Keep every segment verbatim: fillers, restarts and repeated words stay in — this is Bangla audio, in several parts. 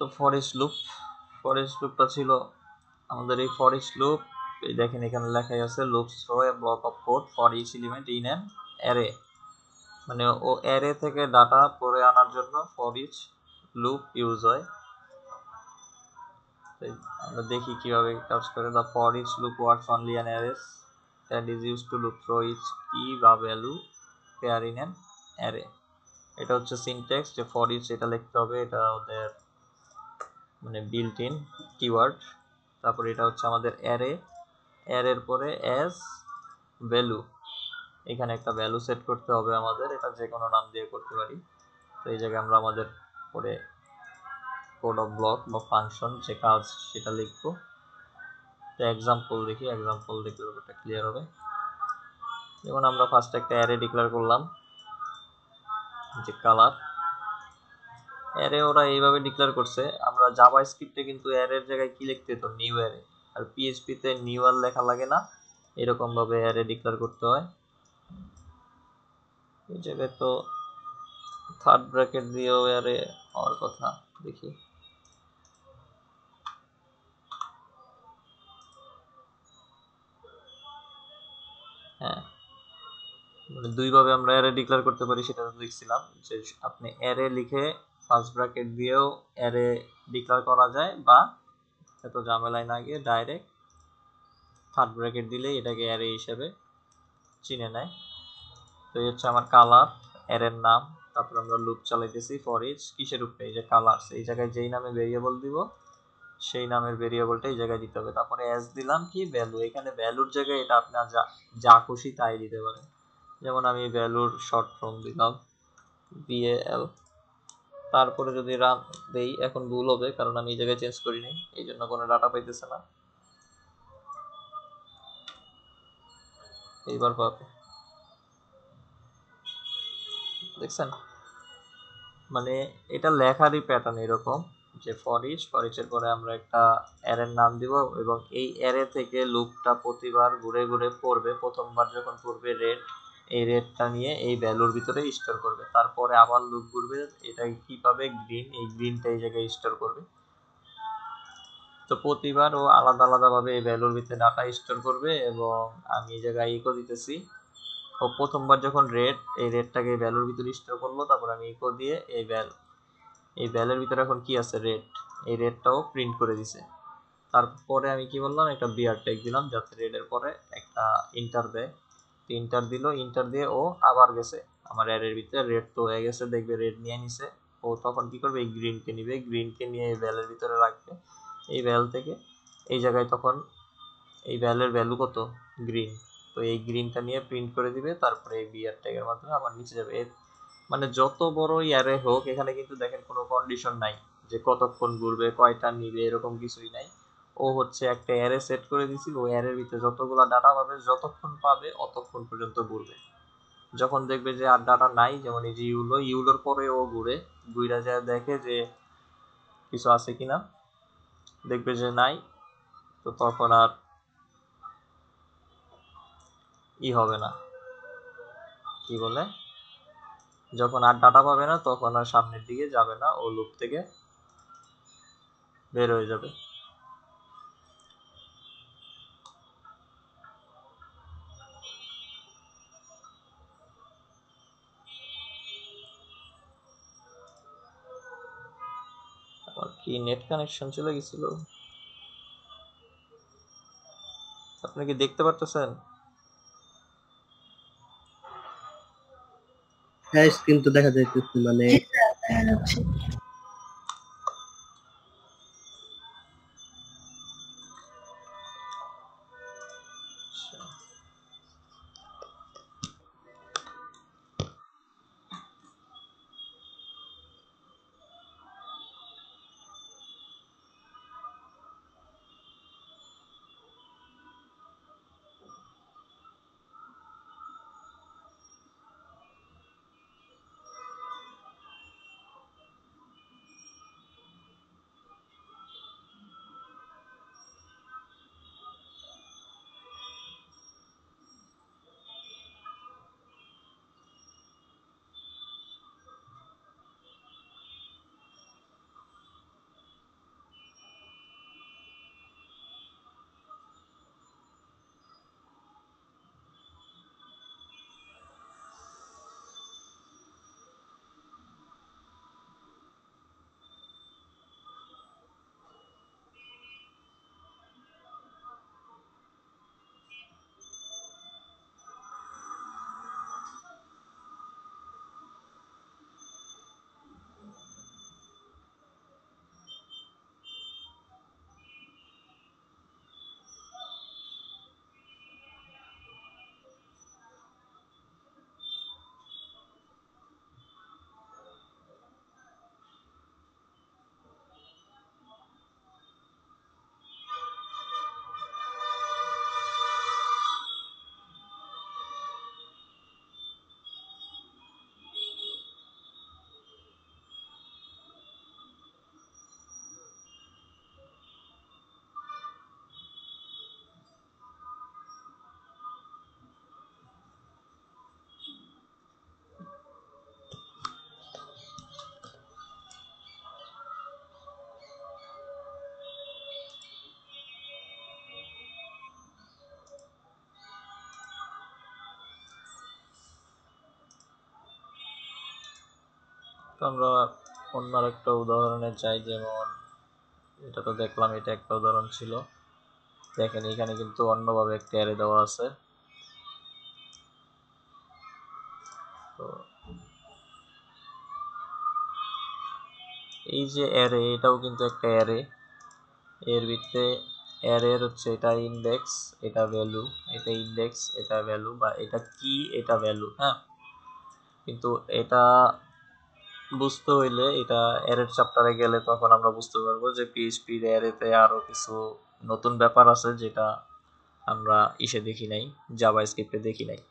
তো for each loop, for each লুপটা ছিল আমাদের এই ফর ইচ লুপ, এই দেখেন এখানে লেখাই আছে loops through a block of code for each element in an array, মানে ও অ্যারে থেকে ডাটা পরে আনার জন্য ফর ইচ লুপ ইউজ হয়। আমরা দেখি কিভাবে কাজ করে। The for each loop works only on arrays that is use to loop through each key বা value pair in an array. এটা হচ্ছে সিনট্যাক্স যে ফর ইচ এটা লিখতে হবে, এটা ওদের মানে বিল্ট ইন কিওয়ার্ড। তারপর এটা হচ্ছে আমাদের অ্যারে, অ্যারের পরে অ্যাজ ভ্যালু, এখানে একটা ভ্যালু সেট করতে হবে আমাদের, এটা যে কোনো নাম দিয়ে করতে পারি। তো এই জায়গায় আমরা আমাদের পরে কোড অফ ব্লক বা ফাংশন যে কাজ সেটা লিখবো। তো এক্সাম্পল দেখি, এক্সাম্পল দেখলে ব্যাপারটা ক্লিয়ার হবে। যেমন আমরা ফার্স্ট একটা অ্যারে ডিক্লেয়ার করলাম যে কালার, অ্যারে ওরা এইভাবে ডিক্লেয়ার করছে। আমরা জাভা স্ক্রিপ্টে কিন্তু অ্যারের জায়গায় কি লিখতে হতো, নিউ অ্যারে, আর পিএইচপিতে নিউ আর লেখা লাগে না, এরকম ভাবে অ্যারে ডিক্লেয়ার করতে হয়। এই জায়গায় তো থার্ড ব্র্যাকেট দিয়েও অ্যারে হওয়ার কথা, দেখি। হ্যাঁ, মানে দুইভাবে আমরা অ্যারে ডিক্লেয়ার করতে পারি, সেটা দেখছিলাম যে আপনি অ্যারে লিখে ফার্স্ট ব্র্যাকেট দিয়েও অ্যারে ডিক্লেয়ার করা যায়, বা এত ঝামেলায় না গিয়ে ডাইরেক্ট থার্ড ব্র্যাকেট দিলেই এটাকে অ্যারে হিসেবে চিনে নেয়। তো এই হচ্ছে আমার কালার, অ্যারের নাম। তারপর আমরা লুপ চালাইতেছি ফর ইচ কিসের উপরে, এই যে কালার্স, এই জায়গায় যেই নামে ভেরিয়েবল দিব সেই নামের ভেরিয়েবলটা এই জায়গায় দিতে হবে। তারপরে অ্যাজ দিলাম কি ভ্যালু, এখানে ভ্যালুর জায়গায় এটা আপনার যা যা খুশি তাই দিতে পারেন। যেমন আমি ভ্যালুর শর্ট ফর্ম দিলাম ভিএল। তারপরে যদি রান দেই, এখন ভুল হবে কারণ আমি এই জায়গায় চেঞ্জ করিনি, এই জন্য কোনো ডাটা পাইতেছে না। এইবার পাবে, দেখছেন? মানে এটা লেখারই প্যাটার্ন এরকম যে ফর ইচ, ফর ইচের পরে আমরা একটা অ্যারের নাম দিব, এবং এই অ্যারে থেকে লুপটা প্রতিবার ঘুরে ঘুরে পড়বে। প্রথমবার যখন পড়বে রেড, এই রেডটা নিয়ে এই ভ্যালুর ভিতরে স্টোর করবে। তারপরে আবার লুপ ঘুরবে, এটা কি পাবে, গ্রিন, এই গ্রিনটা এই জায়গায় স্টোর করবে। তো প্রতিবার ও আলাদা আলাদাভাবে এই ভ্যালুর ভিতরে ডাটা স্টোর করবে। এবং আমি এই জায়গায় ইকো দিতেছি, ও প্রথমবার যখন রেড, এই রেডটাকে ভ্যালুর ভিতরে স্টোর করলো, তারপর আমি ইকো দিয়ে এই ভ্যালু, এই ভ্যালুর ভিতরে এখন কি আছে, রেড, এই রেডটাও প্রিন্ট করে দিছে। তারপরে আমি কি বললাম, একটা বিআর ট্যাগ দিলাম যাতে রেডের পরে একটা ইন্টার দেয়। ইন্টার দিল, ইন্টার দিয়ে ও আবার গেছে আমার অ্যারের ভিতরে, রেড তো হয়ে গেছে, দেখবে রেড নিয়ে নিছে। ও তখন কি করবে, এই গ্রিনকে নিবে, গ্রিনকে নিয়ে এই ভ্যালের ভিতরে রাখবে। এই ভ্যাল থেকে এই জায়গায় তখন এই ভ্যালের ভ্যালু কত, গ্রিন, তো এই গ্রিনটা নিয়ে প্রিন্ট করে দিবে। তারপরে এই বিআর ট্যাগের মাধ্যমে আবার নিচে যাবে। মানে যত বড়ই অ্যারে হোক, এখানে কিন্তু দেখেন কোনো কন্ডিশন নাই যে কতক্ষণ ঘুরবে, কয়টা নিবে, এরকম কিছুই নাই। ও হচ্ছে একটা অ্যারে সেট করে দিছি, ওই অ্যারের ভিতরে যতগুলা ডাটা পাবে, যতক্ষণ পাবে অতক্ষণ পর্যন্ত ঘুরবে। যখন দেখবে যে আর ডাটা নাই, যেমন এই যে ইউলো, ইউলোর পরে ও ঘুরে, ঘুরে যায় দেখে যে কিছু আছে কিনা, দেখবে যে নাই, তো তখন আর ই হবে না, কি বলে, যখন আর ডাটা পাবে না তখন আর সামনের দিকে যাবে না, ও লুপ থেকে বের হয়ে যাবে। আমার কি নেট কানেকশন চলে গেছিল, আপনি কি দেখতে পারতেছেন? হ্যাঁ, স্ক্রিন তো দেখা যাইতেছে, মানে তো আমরা অন্য একটা উদাহরণে যাই, যেমন এটা তো দেখলাম, এটা একটা উদাহরণ ছিল। দেখেন এখানে কিন্তু অন্যভাবে একটা অ্যারে দেওয়া আছে। তো এই যে অ্যারে, এটাও কিন্তু একটা অ্যারে। এর ভিতরে অ্যারের হচ্ছে এটা ইন্ডেক্স, এটা ভ্যালু, এটা ইন্ডেক্স, এটা ভ্যালু, বা এটা কি, এটা ভ্যালু। হ্যাঁ, কিন্তু এটা বুঝতে হইলে এটা অ্যারের চ্যাপ্টারে গেলে তখন আমরা বুঝতে পারবো যে পিএইচপির অ্যারেতে আরো কিছু নতুন ব্যাপার আছে যেটা আমরা ইসে দেখি নাই, জাভাস্ক্রিপ্টে দেখি নাই।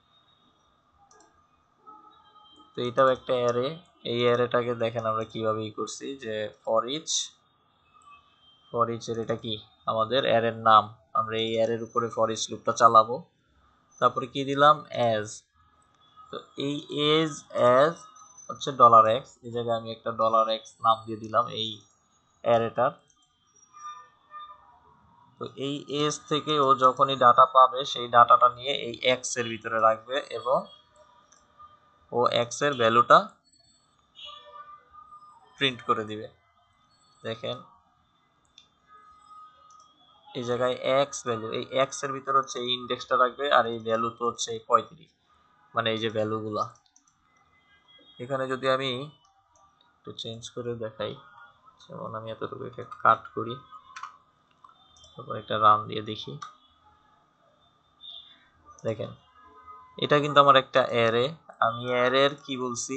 তো এটাও একটা অ্যারে। এই অ্যারেটাকে দেখেন আমরা কিভাবে ই করছি, যে ফর ইচ, ফর ইচ এর এটা কি আমাদের অ্যারের নাম। আমরা এই অ্যারের উপরে ফর ইচ লুপটা চালাবো। তারপরে কি দিলাম, অ্যাজ। তো এই এজ অ্যাজ হচ্ছে ডলার এক্স, এই জায়গায় আমি একটা ডলার এক্স নাম দিয়ে দিলাম এই অ্যারেটার। তো এই এজ থেকে ও যখনই ডাটা পাবে সেই ডাটাটা নিয়ে এই এক্স এর ভিতরে রাখবে এবং ও এক্স এর ভ্যালুটা প্রিন্ট করে দিবে। দেখেন এই জায়গায় এক্স ভ্যালু, এই এক্স এর ভিতরে হচ্ছে এই ইন্ডেক্সটা রাখবে, আর এই ভ্যালু তো হচ্ছে এই পঁয়ত্রিশ, মানে এই যে ভ্যালুগুলা। এখানে যদি আমি একটু চেঞ্জ করে দেখাই, যেমন আমি এতটুকু কাট করি, তারপর একটা রান দিয়ে দেখি। দেখেন এটা কিন্তু আমার একটা অ্যারে। আমি অ্যারের কি বলছি,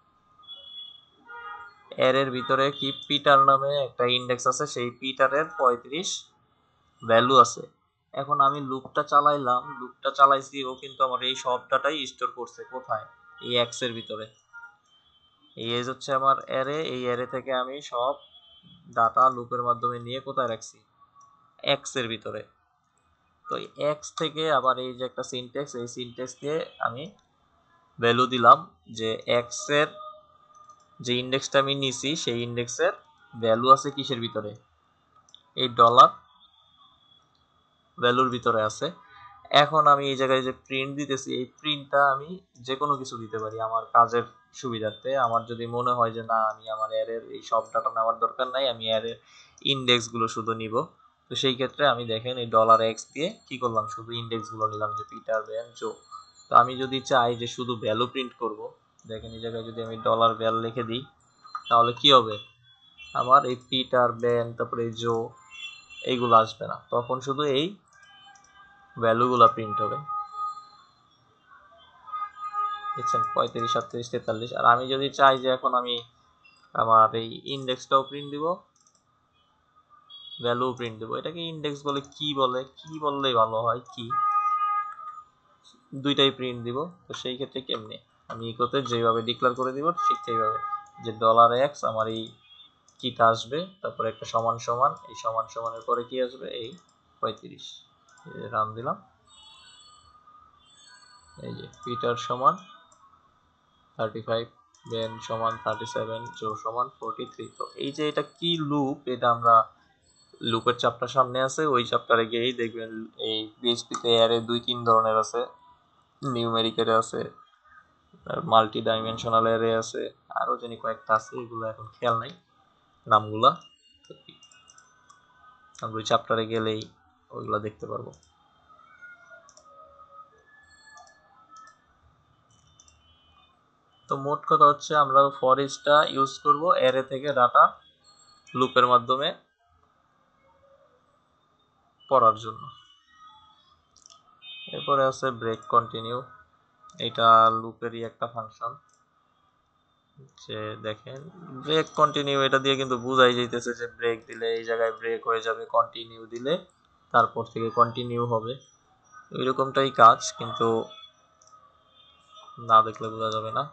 অ্যারের ভিতরে কি পিটার নামে একটা ইন্ডেক্স আছে, সেই পিটারের পঁয়ত্রিশ ভ্যালু আছে। এখন আমি লুপটা চালাইলাম, লুপটা চালাইছি, ও কিন্তু আমার এই সব ডাটাই স্টোর করছে কোথায়, এই এক্স এর ভিতরে। এই এজ হচ্ছে আমার অ্যারে, এই অ্যারে থেকে আমি সব ডাটা লুপের মাধ্যমে নিয়ে কোথায় রাখছি, এক্স এর ভিতরে। তো এক্স থেকে আবার এই যে একটা সিনট্যাক্স, এই সিনট্যাক্স দিয়ে আমি ভ্যালু দিলাম যে এক্স এর যে ইন্ডেক্সটা আমি নিছি সেই ইন্ডেক্সের ভ্যালু আছে কিসের ভিতরে, এই ডলার ভ্যালুর ভিতরে আছে। এখন আমি এই জায়গায় যে প্রিন্ট দিতেছি, এই প্রিন্টটা আমি যে কোনো কিছু দিতে পারি আমার কাজের সুবিধার্থে। আমার যদি মনে হয় যে না, আমি আমার অ্যারের এই সব ডাটা নেওয়ার দরকার নাই, আমি অ্যারের ইন্ডেক্সগুলো শুধু নিব, তো সেই ক্ষেত্রে আমি দেখেন এই ডলার এক্স দিয়ে কি করলাম, শুধু ইন্ডেক্সগুলো নিলাম, যে পিটার, ব্যান, জো। তো আমি যদি চাই যে শুধু ভ্যালু প্রিন্ট করব, দেখেন এই জায়গায় যদি আমি ডলার ভ্যাল লিখে দিই, তাহলে কি হবে, আমার এই পিটার, ব্যান, তারপরে জো এইগুলো আসবে না, তখন শুধু এই ভ্যালুগুলো প্রিন্ট হবে। দেখছেন পঁয়ত্রিশ, সাতত্রিশ, তেতাল্লিশ। আর আমি যদি চাই যে এখন আমি আমার এই ইন্ডেক্সটাও প্রিন্ট দিব, ভ্যালু প্রিন্ট দেবো, এটাকে ইন্ডেক্স বলে কি বলে, কি বললেই ভালো হয়, কি দুইটাই প্রিন্ট দিব। তো সেই ক্ষেত্রে কেমনে, আমি ইকোতে যেভাবে ডিক্লেয়ার করে দিব ঠিক সেইভাবে, যে ডলার এক্স আমার এই কিটা আসবে, তারপরে একটা সমান সমান, এই সমান সমানের পরে কি আসবে, এই পঁয়ত্রিশ। রান দিলাম, এই যে পিটার সমান থার্টি ফাইভ, বেন সমান থার্টি সেভেন, জো সমান ফোরটি থ্রি। তো এই যে এটা কি লুপ, এটা আমরা লুপের চ্যাপ্টার সামনে আছে, ওই চ্যাপ্টারে গিয়েই দেখবেন। এই পিএইচপিতে অ্যারে দুই তিন ধরনের আছে, নিউমেরিক অ্যারে আছে, মাল্টি ডাইমেনশনাল অ্যারে আছে, আরও জানি কয়েকটা আছে, এগুলো এখন খেয়াল নাই নামগুলা। আমরা ওই চ্যাপ্টারে গেলেই ওইগুলো দেখতে পারবো। তো মোট কথা হচ্ছে আমরা ফর ইচটা ইউজ করব অ্যারে থেকে ডাটা লুপের মাধ্যমে পড়ার জন্য। এরপরে আছে ব্রেক কন্টিনিউ, এটা লুপেরই একটা ফাংশন। যে দেখেন ব্রেক কন্টিনিউ, এটা দিয়ে কিন্তু বুঝাই যাইতেছে যে ব্রেক দিলে এই জায়গায় ব্রেক হয়ে যাবে, কন্টিনিউ দিলে তারপর থেকে কন্টিনিউ হবে, ওইরকমটাই কাজ, কিন্তু না দেখলে বোঝা যাবে না।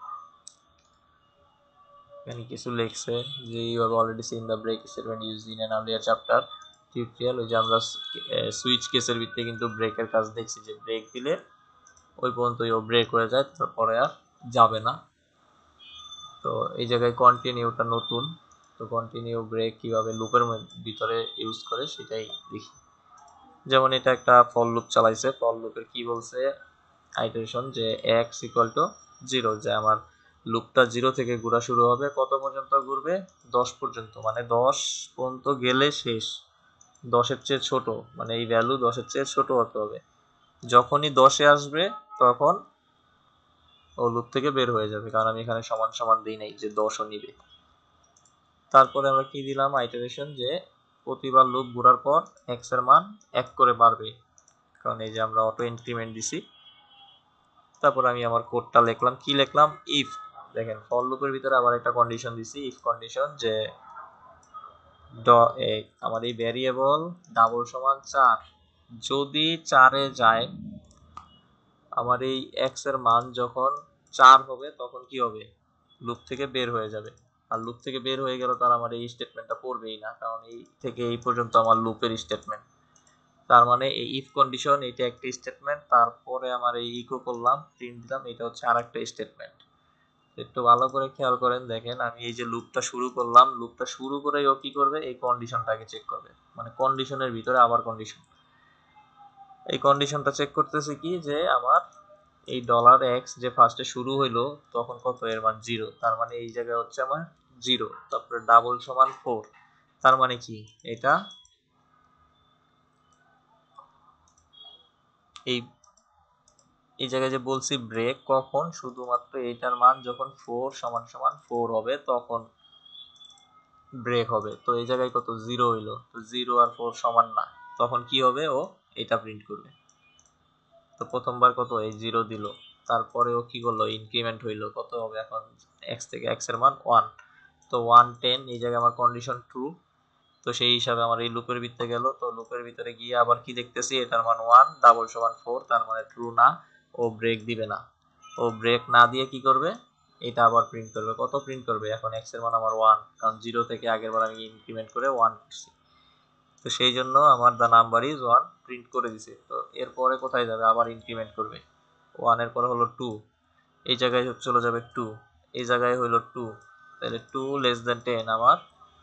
এখানে কিছু লেখছে যে you have already seen the break statement used in an earlier chapter tutorial. ওই যে আমরা সুইচ কেসের ভিতরে কিন্তু ব্রেকের কাজ দেখছি, যে ব্রেক দিলে ওই পর্যন্তই ও ব্রেক হয়ে যায়, তারপরে আর যাবে না। তো এই জায়গায় কন্টিনিউটা নতুন, তো কন্টিনিউ ব্রেক কিভাবে লুপের ভিতরে ইউজ করে সেটাই দেখি। যেমন এটা একটা ফর লুপ চালাইছে, ফর লুপের কি বলছে আইটারেশন, যে এক্স ইকুয়াল টু জিরো, যে আমার লুপটা জিরো থেকে ঘোরা শুরু হবে, কত পর্যন্ত ঘুরবে? দশ পর্যন্ত, মানে দশ পর্যন্ত গেলে শেষ, দশের চেয়ে ছোট, মানে এই ভ্যালু দশের চেয়ে ছোট হতে হবে। যখনই দশে আসবে তখন ও লুপ থেকে বের হয়ে যাবে, কারণ আমি এখানে সমান সমান দিই নাই যে দশও নিবে। তারপরে আমরা কি দিলাম আইটারেশন, যে প্রতিবার লুপ ঘোরার পর এক্স এর মান এক করে বাড়বে, কারণ এই যে আমরা অটো ইনক্রিমেন্ট দিছি। তারপর আমি আমার কোডটা লিখলাম, কি লিখলাম, ইফ, দেখেন ফর লুপের ভিতরে আবার একটা কন্ডিশন দিছি, ইফ কন্ডিশন, যে আমার এই ভ্যারিয়েবল ডাবল সমান চার, যদি চারে যায়, আমার এই এক্স এর মান যখন চার হবে তখন কি হবে, লুপ থেকে বের হয়ে যাবে। আর লুপ থেকে বের হয়ে গেল তার আমার এই স্টেটমেন্টটা পড়বেই না, কারণ এই থেকে এই পর্যন্ত আমার লুপের স্টেটমেন্ট। তার মানে এই ইফ কন্ডিশন এটা একটা স্টেটমেন্ট, তারপরে আমার এই ইকো করলাম, প্রিন্ট দিলাম, এটা হচ্ছে আরেকটা স্টেটমেন্ট। একটু ভালো করে খেয়াল করেন, দেখেন আমি এই যে লুপটা শুরু করলাম, লুপটা শুরু করে ও কি করবে, এই কন্ডিশনটাকে চেক করবে, মানে কন্ডিশনের ভিতরে আবার কন্ডিশন। এই কন্ডিশনটা চেক করতেছে কি, যে আমার এই ডলার এক্স যে ফার্স্টে শুরু হইলো তখন কত, এর মান জিরো, তার মানে এই জায়গায় হচ্ছে আমার জিরো। তারপরে ডাবল সমান ফোর, তার মানে কি, এটা এই এই জায়গায় যে বলছি ব্রেক কখন, শুধুমাত্র এইটার মান যখন ফোর সমান সমান ফোর হবে তখন ব্রেক হবে। তো এই জায়গায় কত, জিরো হইলো, তো জিরো আর ফোর সমান না, তখন কি হবে, ও এটা প্রিন্ট করবে। তো প্রথমবার কত, এই জিরো দিল, তারপরে ও কি করলো, ইনক্রিমেন্ট হইলো, কত হবে এখন, এক্স থেকে এক্স এর মান ওয়ান, তো ওয়ান টেন, এই জায়গায় আমার কন্ডিশন ট্রু। তো সেই হিসাবে আমার এই লুপের ভিতরে গেল, তো লুপের ভিতরে গিয়ে আবার কি দেখতেছি, এটার মান ওয়ান, ডাবল সমান ফোর, তার মানে ট্রু না, ও ব্রেক দিবে না। ও ব্রেক না দিয়ে কি করবে, এটা আবার প্রিন্ট করবে, কত প্রিন্ট করবে, এখন এক্স এর মান আমার ওয়ান, কারণ জিরো থেকে আগের বার আমি ইনক্রিমেন্ট করে ওয়ান করছি, তো সেই জন্য আমার the number is one print করে দিছে। তো এরপরে কোথায় যাবে, আবার ইনক্রিমেন্ট করবে, ওয়ান এর পরে হলো টু, এই জায়গায় চলে যাবে টু, এই জায়গায় হলো টু, তাহলে টু লেস দেন টেন, আমার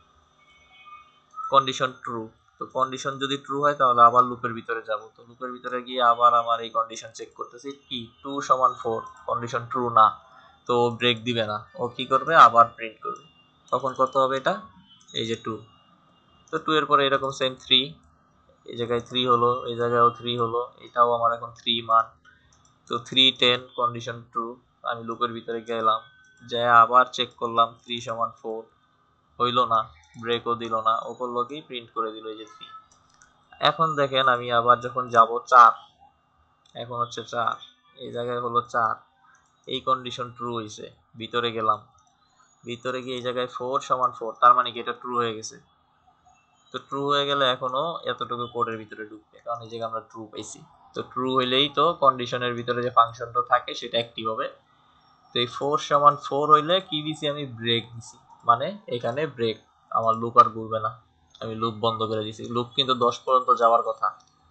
কন্ডিশন ট্রু। তো কন্ডিশন যদি ট্রু হয় তাহলে আবার লুপের ভিতরে যাব, তো লুপের ভিতরে গিয়ে আবার আমার এই কন্ডিশন চেক করতেছি, কি টু সমান ফোর, কন্ডিশন ট্রু না, তো ব্রেক দিবে না, ও কি করবে, আবার প্রিন্ট করবে, তখন কত হবে এটা, এই যে টু। তো টু এর পরে এরকম সেম থ্রি, এই জায়গায় থ্রি হলো, এই জায়গায়ও থ্রি হলো, এটাও আমার এখন থ্রি মান, তো থ্রি টেন, কন্ডিশন ট্রু। আমি লুপের ভিতরে গেলাম, যে আবার চেক করলাম, থ্রি সমান ফোর, হইলো না, ব্রেকও দিল না, ও করলো কি, প্রিন্ট করে দিল এই যে থ্রি। এখন দেখেন আমি আবার যখন যাব চার, এখন হচ্ছে চার, এই জায়গায় হলো চার, এই কন্ডিশন ট্রু হয়েছে, ভিতরে গেলাম, ভিতরে গিয়ে এই জায়গায় ফোর সমান ফোর, তার মানে কি এটা ট্রু হয়ে গেছে। তো ট্রু হয়ে গেলে এখনো এতটুকু কোডের ভিতরে ঢুকবে, কারণ এই জায়গায় আমরা ট্রু পাইছি। তো ট্রু হইলেই তো কন্ডিশনের ভিতরে যে ফাংশনটা থাকে সেটা অ্যাক্টিভ হবে। তো এই ফোর সমান ফোর হইলে কি দিছি, আমি ব্রেক দিছি, মানে এখানে ব্রেক, আমার লুপ আর ঘুরবে না, আমি লুপ বন্ধ করে দিছি। লুপ কিন্তু দশ পর্যন্ত যাওয়ার কথা,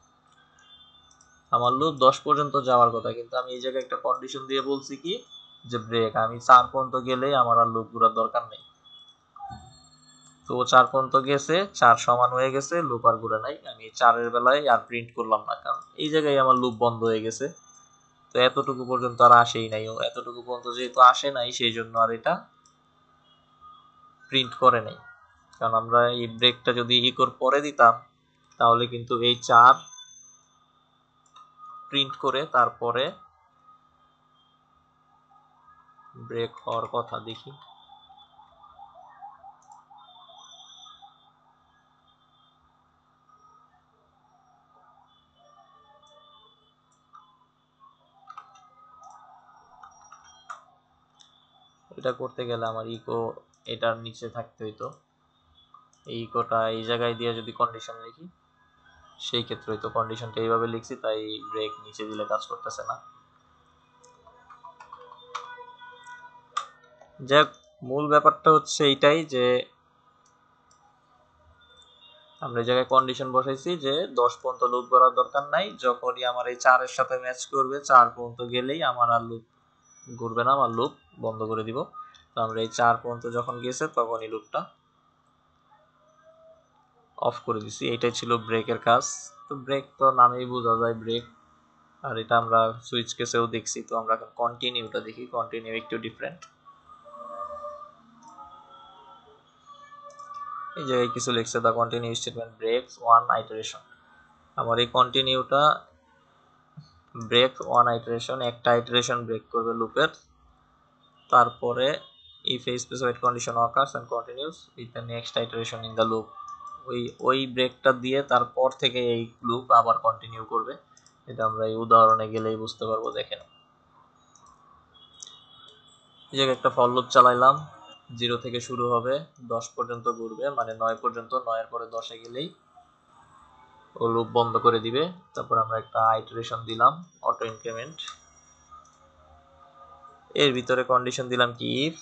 আমার লুপ দশ পর্যন্ত যাওয়ার কথা, কিন্তু আমি এই জায়গায় একটা কন্ডিশন দিয়ে বলছি কি, যে ব্রেক, আমি চার পর্যন্ত গেলেই আমার আর লুপ ঘুরার দরকার নেই। তো চার পর্যন্ত গেছে, চার সমান হয়ে গেছে, লুপ আর ঘুরে নাই, আমি চারের বেলায় আর প্রিন্ট করলাম না, কারণ এই জায়গায় আমার লুপ বন্ধ হয়ে গেছে। তো এতটুকু পর্যন্ত আর আসেই নাই, ও এতটুকু পর্যন্ত যেহেতু আসে নাই সেই জন্য আর এটা প্রিন্ট করে নাই। কারণ আমরা এই ব্রেকটা যদি ইকোর পরে দিতাম তাহলে কিন্তু এই চার প্রিন্ট করে তারপরে ব্রেক হওয়ার কথা। দেখি, এটা করতে গেলে আমার ইকো এটার নিচে থাকতে হইতো, এই ইকোটা এই জায়গায় দিয়ে যদি কন্ডিশন লিখি সেই ক্ষেত্রে হয়তো, কন্ডিশনটা এইভাবে লিখছি তাই ব্রেক নিচে দিলে কাজ করতেছে না। যাক, মূল ব্যাপারটা হচ্ছে এইটাই, যে আমরা এই জায়গায় কন্ডিশন বসাইছি যে দশ পর্যন্ত লুপ করার দরকার নাই, যখনই আমার এই চারের সাথে ম্যাচ করবে চার পর্যন্ত গেলেই আমার আর লুপ ঘুরবে না, আমার লুপ বন্ধ করে দিব। তো আমরা এই চার পর্যন্ত যখন গেছে তখনই লুপটা অফ করে দিছি, এটাই ছিল ব্রেকের কাজ। তো ব্রেক তো নামেই বোঝা যায় ব্রেক, আর এটা আমরা সুইচ কেসেও দেখছি। তো আমরা এখন কন্টিনিউটা দেখি, কন্টিনিউ একটু ডিফারেন্ট। এই জায়গায় কিছু লিখছে the continue statement breaks one iteration. আমার এই কন্টিনিউটা ব্রেক ওয়ান আইটারেশন, একটা আইটারেশন ব্রেক করবে লুপের, তারপরে if a specified condition occurs and continues with the next iteration in the loop, ওই ওই ব্রেকটা দিয়ে তারপর থেকে এই লুপ আবার কন্টিনিউ করবে। এটা আমরা এই উদাহরণে গেলেই বুঝতে পারবো। দেখেন এই জায়গায় একটা ফর লুপ চালাইলাম, জিরো থেকে শুরু হবে, দশ পর্যন্ত ঘুরবে, মানে নয় পর্যন্ত, নয়ের পরে দশে গেলেই ও লুপ বন্ধ করে দিবে। তারপর আমরা একটা আইটারেশন দিলাম অটো ইনক্রিমেন্ট, এর ভিতরে কন্ডিশন দিলাম কি ইফ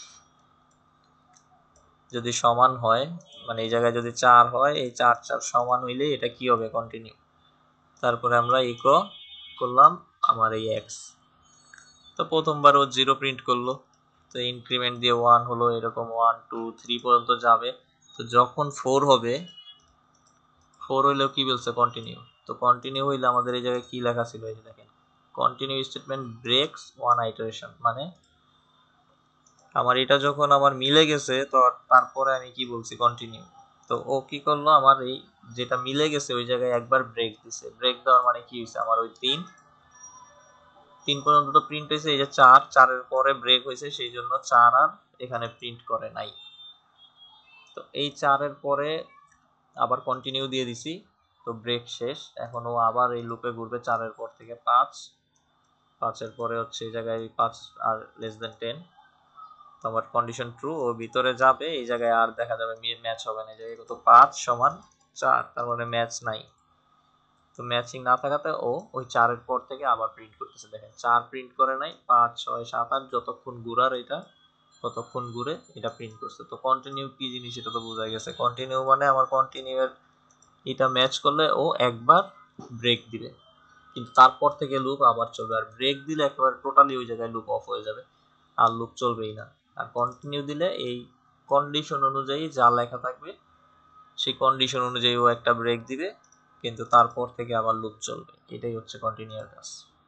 যদি সমান হয়, মানে এই জায়গায় যদি চার হয়, এই চার চার সমান হইলে এটা কি হবে কন্টিনিউ। তারপরে আমরা ইকো করলাম আমার এই এক্স, তো প্রথমবার ও জিরো প্রিন্ট করলো, তো ইনক্রিমেন্ট দিয়ে ওয়ান হলো, এরকম ওয়ান টু থ্রি পর্যন্ত যাবে। তো যখন ফোর হবে, ফোর হইলেও কি বলছে কন্টিনিউ, তো কন্টিনিউ হইলে আমাদের এই জায়গায় কি লেখা ছিল, এই যে দেখেন continue statement breaks one iteration, মানে আমার এটা যখন আমার মিলে গেছে তো তারপরে আমি কি বলছি কন্টিনিউ। তো ও কি করলো, আমার এই যেটা মিলে গেছে ওই জায়গায় একবার ব্রেক দিছে, ব্রেক দেওয়ার মানে কি হয়েছে, আমার ওই তিন তিন পর্যন্ত তো প্রিন্ট হয়েছে, এই যে চার, চারের পরে ব্রেক হয়েছে, সেই জন্য চার আর এখানে প্রিন্ট করে নাই। তো এই চারের পরে আবার কন্টিনিউ দিয়ে দিছি, তো ব্রেক শেষ, এখন ও আবার এই লুপে ঘুরবে চারের পর থেকে পাঁচ, পাঁচের পরে হচ্ছে এই জায়গায় পাঁচ আর লেস দেন টেন, তোমার কন্ডিশন ট্রু, ও ভিতরে যাবে, এই জায়গায় আর দেখা যাবে ম্যাচ হবে না, এই জায়গায় কত পাঁচ সমান চার, তার মানে ম্যাচ নাই। তো ম্যাচিং না থাকাতে ও ওই চারের পর থেকে আবার প্রিন্ট করতেছে। দেখেন চার প্রিন্ট করে নাই, পাঁচ ছয় সাত আট যতক্ষণ ঘুরার এটা ততক্ষণ ঘুরে এটা প্রিন্ট করছে। তো কন্টিনিউ কি জিনিস এটা তো বোঝা গেছে, কন্টিনিউ মানে আমার কন্টিনিউ এর এটা ম্যাচ করলে ও একবার ব্রেক দিবে, কিন্তু তারপর থেকে লুপ আবার চলবে। আর ব্রেক দিলে একেবারে টোটালি ওই জায়গায় লুপ অফ হয়ে যাবে, আর লুপ চলবেই না। আর কন্টিনিউ দিলে এই কন্ডিশন অনুযায়ী যা লেখা থাকবে সেই কন্ডিশন অনুযায়ী ও একটা ব্রেক দিবে, কিন্তু তারপর থেকে আবার লুপ চলবে। এটাই হচ্ছে কন্টিনিউর কাজ।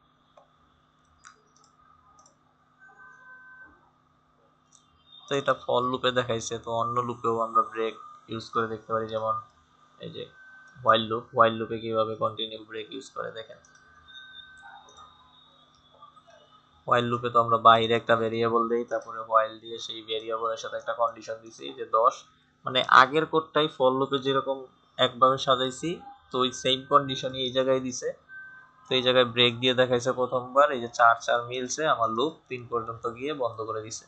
তো এটা ফর লুপে দেখাইছে, তো অন্য লুপেও আমরা ব্রেক ইউজ করে দেখতে পারি, যেমন এই যে হোয়াইল লুপ, হোয়াইল লুপে কিভাবে কন্টিনিউ ব্রেক ইউজ করে দেখেন। হোয়াইল লুপে তো আমরা বাইরে একটা ভেরিয়েবল দেই, তারপরে হোয়াইল দিয়ে সেই ভেরিয়েবলের সাথে একটা কন্ডিশন দিছি যে দশ, মানে আগের কোডটাই ফর লুপে যেরকম একভাবে সাজাইছি, তো ওই সেম কন্ডিশনই এই জায়গায় দিছে। তো এই জায়গায় ব্রেক দিয়ে দেখাইছে প্রথমবার, এই যে চার চার মিলছে, আমার লুপ তিন পর্যন্ত গিয়ে বন্ধ করে দিছে।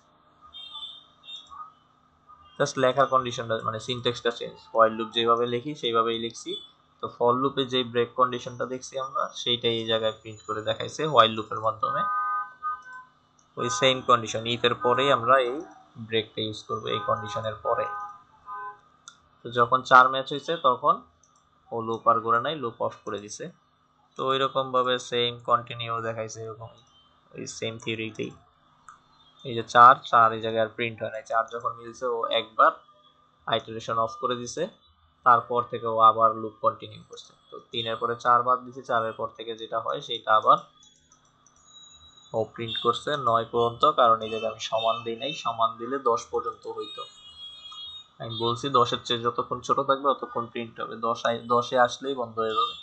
জাস্ট লেখার কন্ডিশনটা মানে সিনট্যাক্সটা চেঞ্জ, হোয়াইল লুপ যেভাবে লিখি সেইভাবেই লিখছি। তো ফর লুপে যে ব্রেক কন্ডিশনটা দেখছি আমরা, সেইটাই এই জায়গায় প্রিন্ট করে দেখাইছে হোয়াইল লুপের মাধ্যমে। ওই সেম কন্ডিশন ইফ এর পরেই আমরা এই ব্রেকটা ইউজ করব এই কন্ডিশনের পরে। তো যখন চার ম্যাচ হয়েছে তখন ও লুপ আর করে নাই, লুপ অফ করে দিছে। তো ওই রকম ভাবে সেম কন্টিনিউ দেখাইছে, এরকম ওই সেম থিওরিতেই। এই যে চার চার এই জায়গায় আর প্রিন্ট হয় নাই, চার যখন মিলছে ও একবার আইটারেশন অফ করে দিছে, তারপর থেকে ও আবার লুপ কন্টিনিউ করছে। তো তিনের পরে চার বাদ দিছে, চারের পর থেকে যেটা হয় সেটা আবার ও প্রিন্ট করছে নয় পর্যন্ত, কারণ এই জায়গায় আমি সমান দিই নাই, সমান দিলে দশ পর্যন্ত হইতো। আমি বলছি দশের চেয়ে যতক্ষণ ছোট থাকবে ততক্ষণ প্রিন্ট হবে, দশ দশে আসলেই বন্ধ হয়ে যাবে।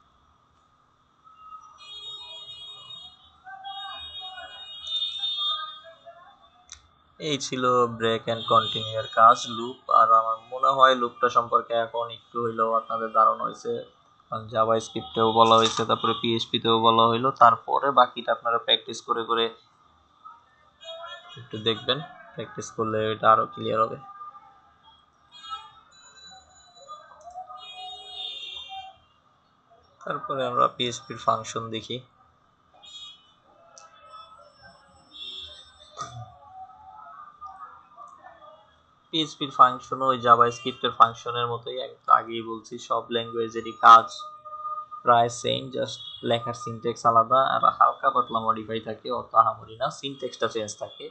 এই ছিল ব্রেক এন্ড কন্টিনিউ এর কাজ, লুপ। আর আমার মনে হয় লুপটা সম্পর্কে এখন একটু হইলেও আপনাদের ধারণা হয়েছে, জাভা স্ক্রিপ্টেও বলা হয়েছে, তারপরে পিএইচপি তেও বলা হইলো, তারপরে বাকিটা আপনারা প্র্যাকটিস করে করে একটু দেখবেন, প্র্যাকটিস করলে এটা আরো ক্লিয়ার হবে। তারপরে আমরা পিএইচপির ফাংশন দেখি। পিএইচপির ফাংশন ওই জাভা স্ক্রিপ্টের ফাংশনের মতোই, আগেই বলছি সব ল্যাঙ্গুয়েজেরই কাজ প্রায় সেম, জাস্ট লেখার সিনট্যাক্স আলাদা আর হালকা পাতলা মডিফাই থাকে, অত আহামরি না, সিনট্যাক্সটা চেঞ্জ থাকে,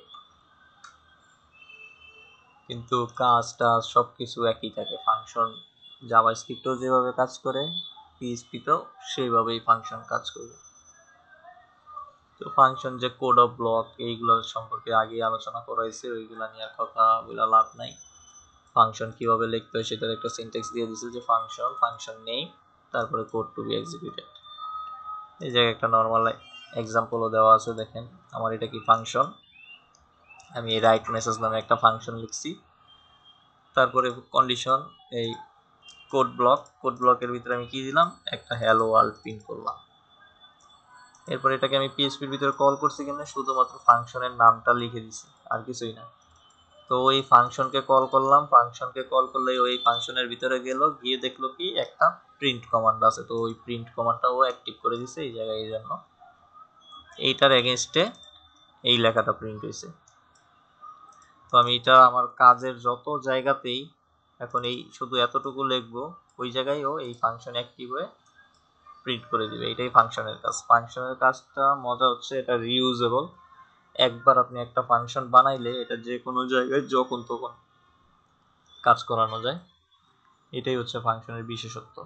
কিন্তু কাজটা সব কিছু একই থাকে। ফাংশন জাভা স্ক্রিপ্টও যেভাবে কাজ করে পিএইচপিতেও সেইভাবেই ফাংশন কাজ করবে। তো ফাংশন যে কোড অফ ব্লক এইগুলো সম্পর্কে আগে আলোচনা করা হয়েছে, ওইগুলা নিয়ে আর কথা বলে লাভ নাই। ফাংশন কিভাবে লিখতে হয় সেটার একটা সিনট্যাক্স দিয়ে দিয়েছে, যে ফাংশন ফাংশন নেম তারপরে কোড টু বি এক্সিকিউটেড। এই জায়গায় একটা নর্মাল এক্সাম্পলও দেওয়া আছে। দেখেন আমার এটা কি ফাংশন, আমি এই রাইট মেসেজ নামে একটা ফাংশন লিখছি। তারপরে কন্ডিশন এই কোড ব্লক, কোড ব্লকের ভিতরে আমি কি দিলাম, একটা হ্যালো ওয়ার্ল্ড প্রিন্ট করলাম। এরপর এটাকে আমি পিএইচপির ভিতরে কল করছি কেমনে, শুধুমাত্র ফাংশনের নামটা লিখে দিছি, আর কিছুই না। তো ওই ফাংশনকে কল করলাম, ফাংশনকে কল করলে ওই ফাংশনের ভিতরে গেল, গিয়ে দেখলো কি একটা প্রিন্ট কমান্ড আছে, তো ওই প্রিন্ট কমান্ডটা ও অ্যাক্টিভ করে দিছে এই জায়গায়। এই জন্য এইটার এগেনস্টে এই লেখাটা প্রিন্ট হয়েছে। তো আমি এটা আমার কাজের যত জায়গাতেই এখন এই শুধু এতটুকু লিখবো, ওই জায়গায়ও এই ফাংশন অ্যাক্টিভ হয়ে প্রিন্ট করে দিবে। এটাই ফাংশনের কাজ। ফাংশনের কাজটা মজা হচ্ছে এটা রিইউজেবল। একবার আপনি একটা ফাংশন বানাইলে এটা যে কোনো জায়গায় যখন তখন কাজ করানো যায়, এটাই হচ্ছে ফাংশনের বিশেষত্ব।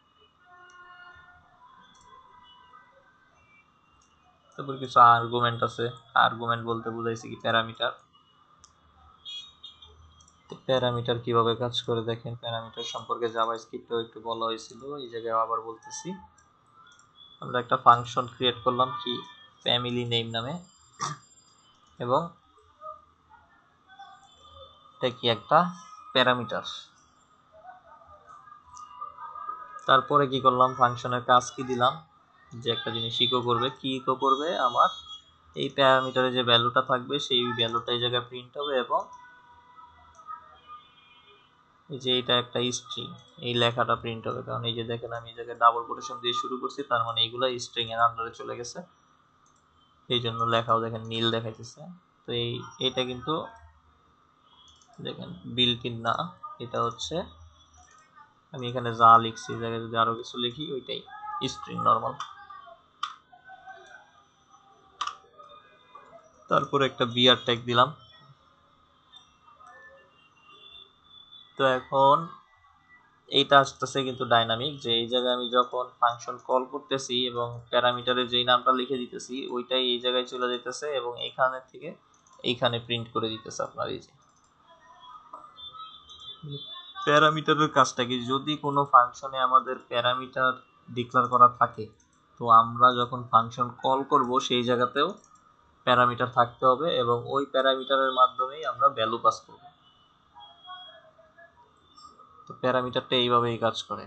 তারপর কিছু আর্গুমেন্ট আছে। আর্গুমেন্ট বলতে বুঝাইছি কি প্যারামিটার। প্যারামিটার কিভাবে কাজ করে দেখেন, প্যারামিটার সম্পর্কে জাভাস্ক্রিপ্টেও একটু বলা হয়েছিল, এই জায়গায় আবার বলতেছি। আমরা একটা ফাংশন ক্রিয়েট করলাম কি ফ্যামিলি নেম নামে, এবং এটা কি একটা প্যারামিটার। তারপরে কি করলাম, ফাংশনের কাজ কি দিলাম, যে একটা জিনিস ইকো করবে। কি ইকো করবে, আমার এই প্যারামিটারে যে ভ্যালুটা থাকবে সেই ভ্যালুটা এই জায়গায় প্রিন্ট হবে, এবং এই যে এটা একটা স্ট্রিং, এই লেখাটা প্রিন্ট হবে। কারণ এই যে দেখেন আমি এই জায়গায় ডাবল কোটেশন দিয়ে শুরু করছি, তার মানে এইগুলো স্ট্রিং এর আন্ডারে চলে গেছে, এই জন্য লেখাও দেখেন নীল দেখাইতেছে। তো এই এটা কিন্তু দেখেন বিল্ট ইন না, এটা হচ্ছে আমি এখানে যা লিখছি এই জায়গায় যদি আরো কিছু লিখি ওইটাই স্ট্রিং নরমাল। তারপরে একটা বিআর ট্যাগ দিলাম। তো এখন এইটা আসতেছে কিন্তু ডাইনামিক, যে এই জায়গায় আমি যখন ফাংশন কল করতেছি এবং প্যারামিটারের যেই নামটা লিখে দিতেছি ওইটাই এই জায়গায় চলে যেতেছে, এবং এইখানে থেকে এইখানে প্রিন্ট করে দিতেছে আপনার। এই যে প্যারামিটারের কাজটা কি, যদি কোনো ফাংশনে আমাদের প্যারামিটার ডিক্লেয়ার করা থাকে, তো আমরা যখন ফাংশন কল করব সেই জায়গাতেও প্যারামিটার থাকতে হবে, এবং ওই প্যারামিটারের মাধ্যমেই আমরা ভ্যালু পাস করব। তো প্যারামিটারটা এইভাবেই কাজ করে।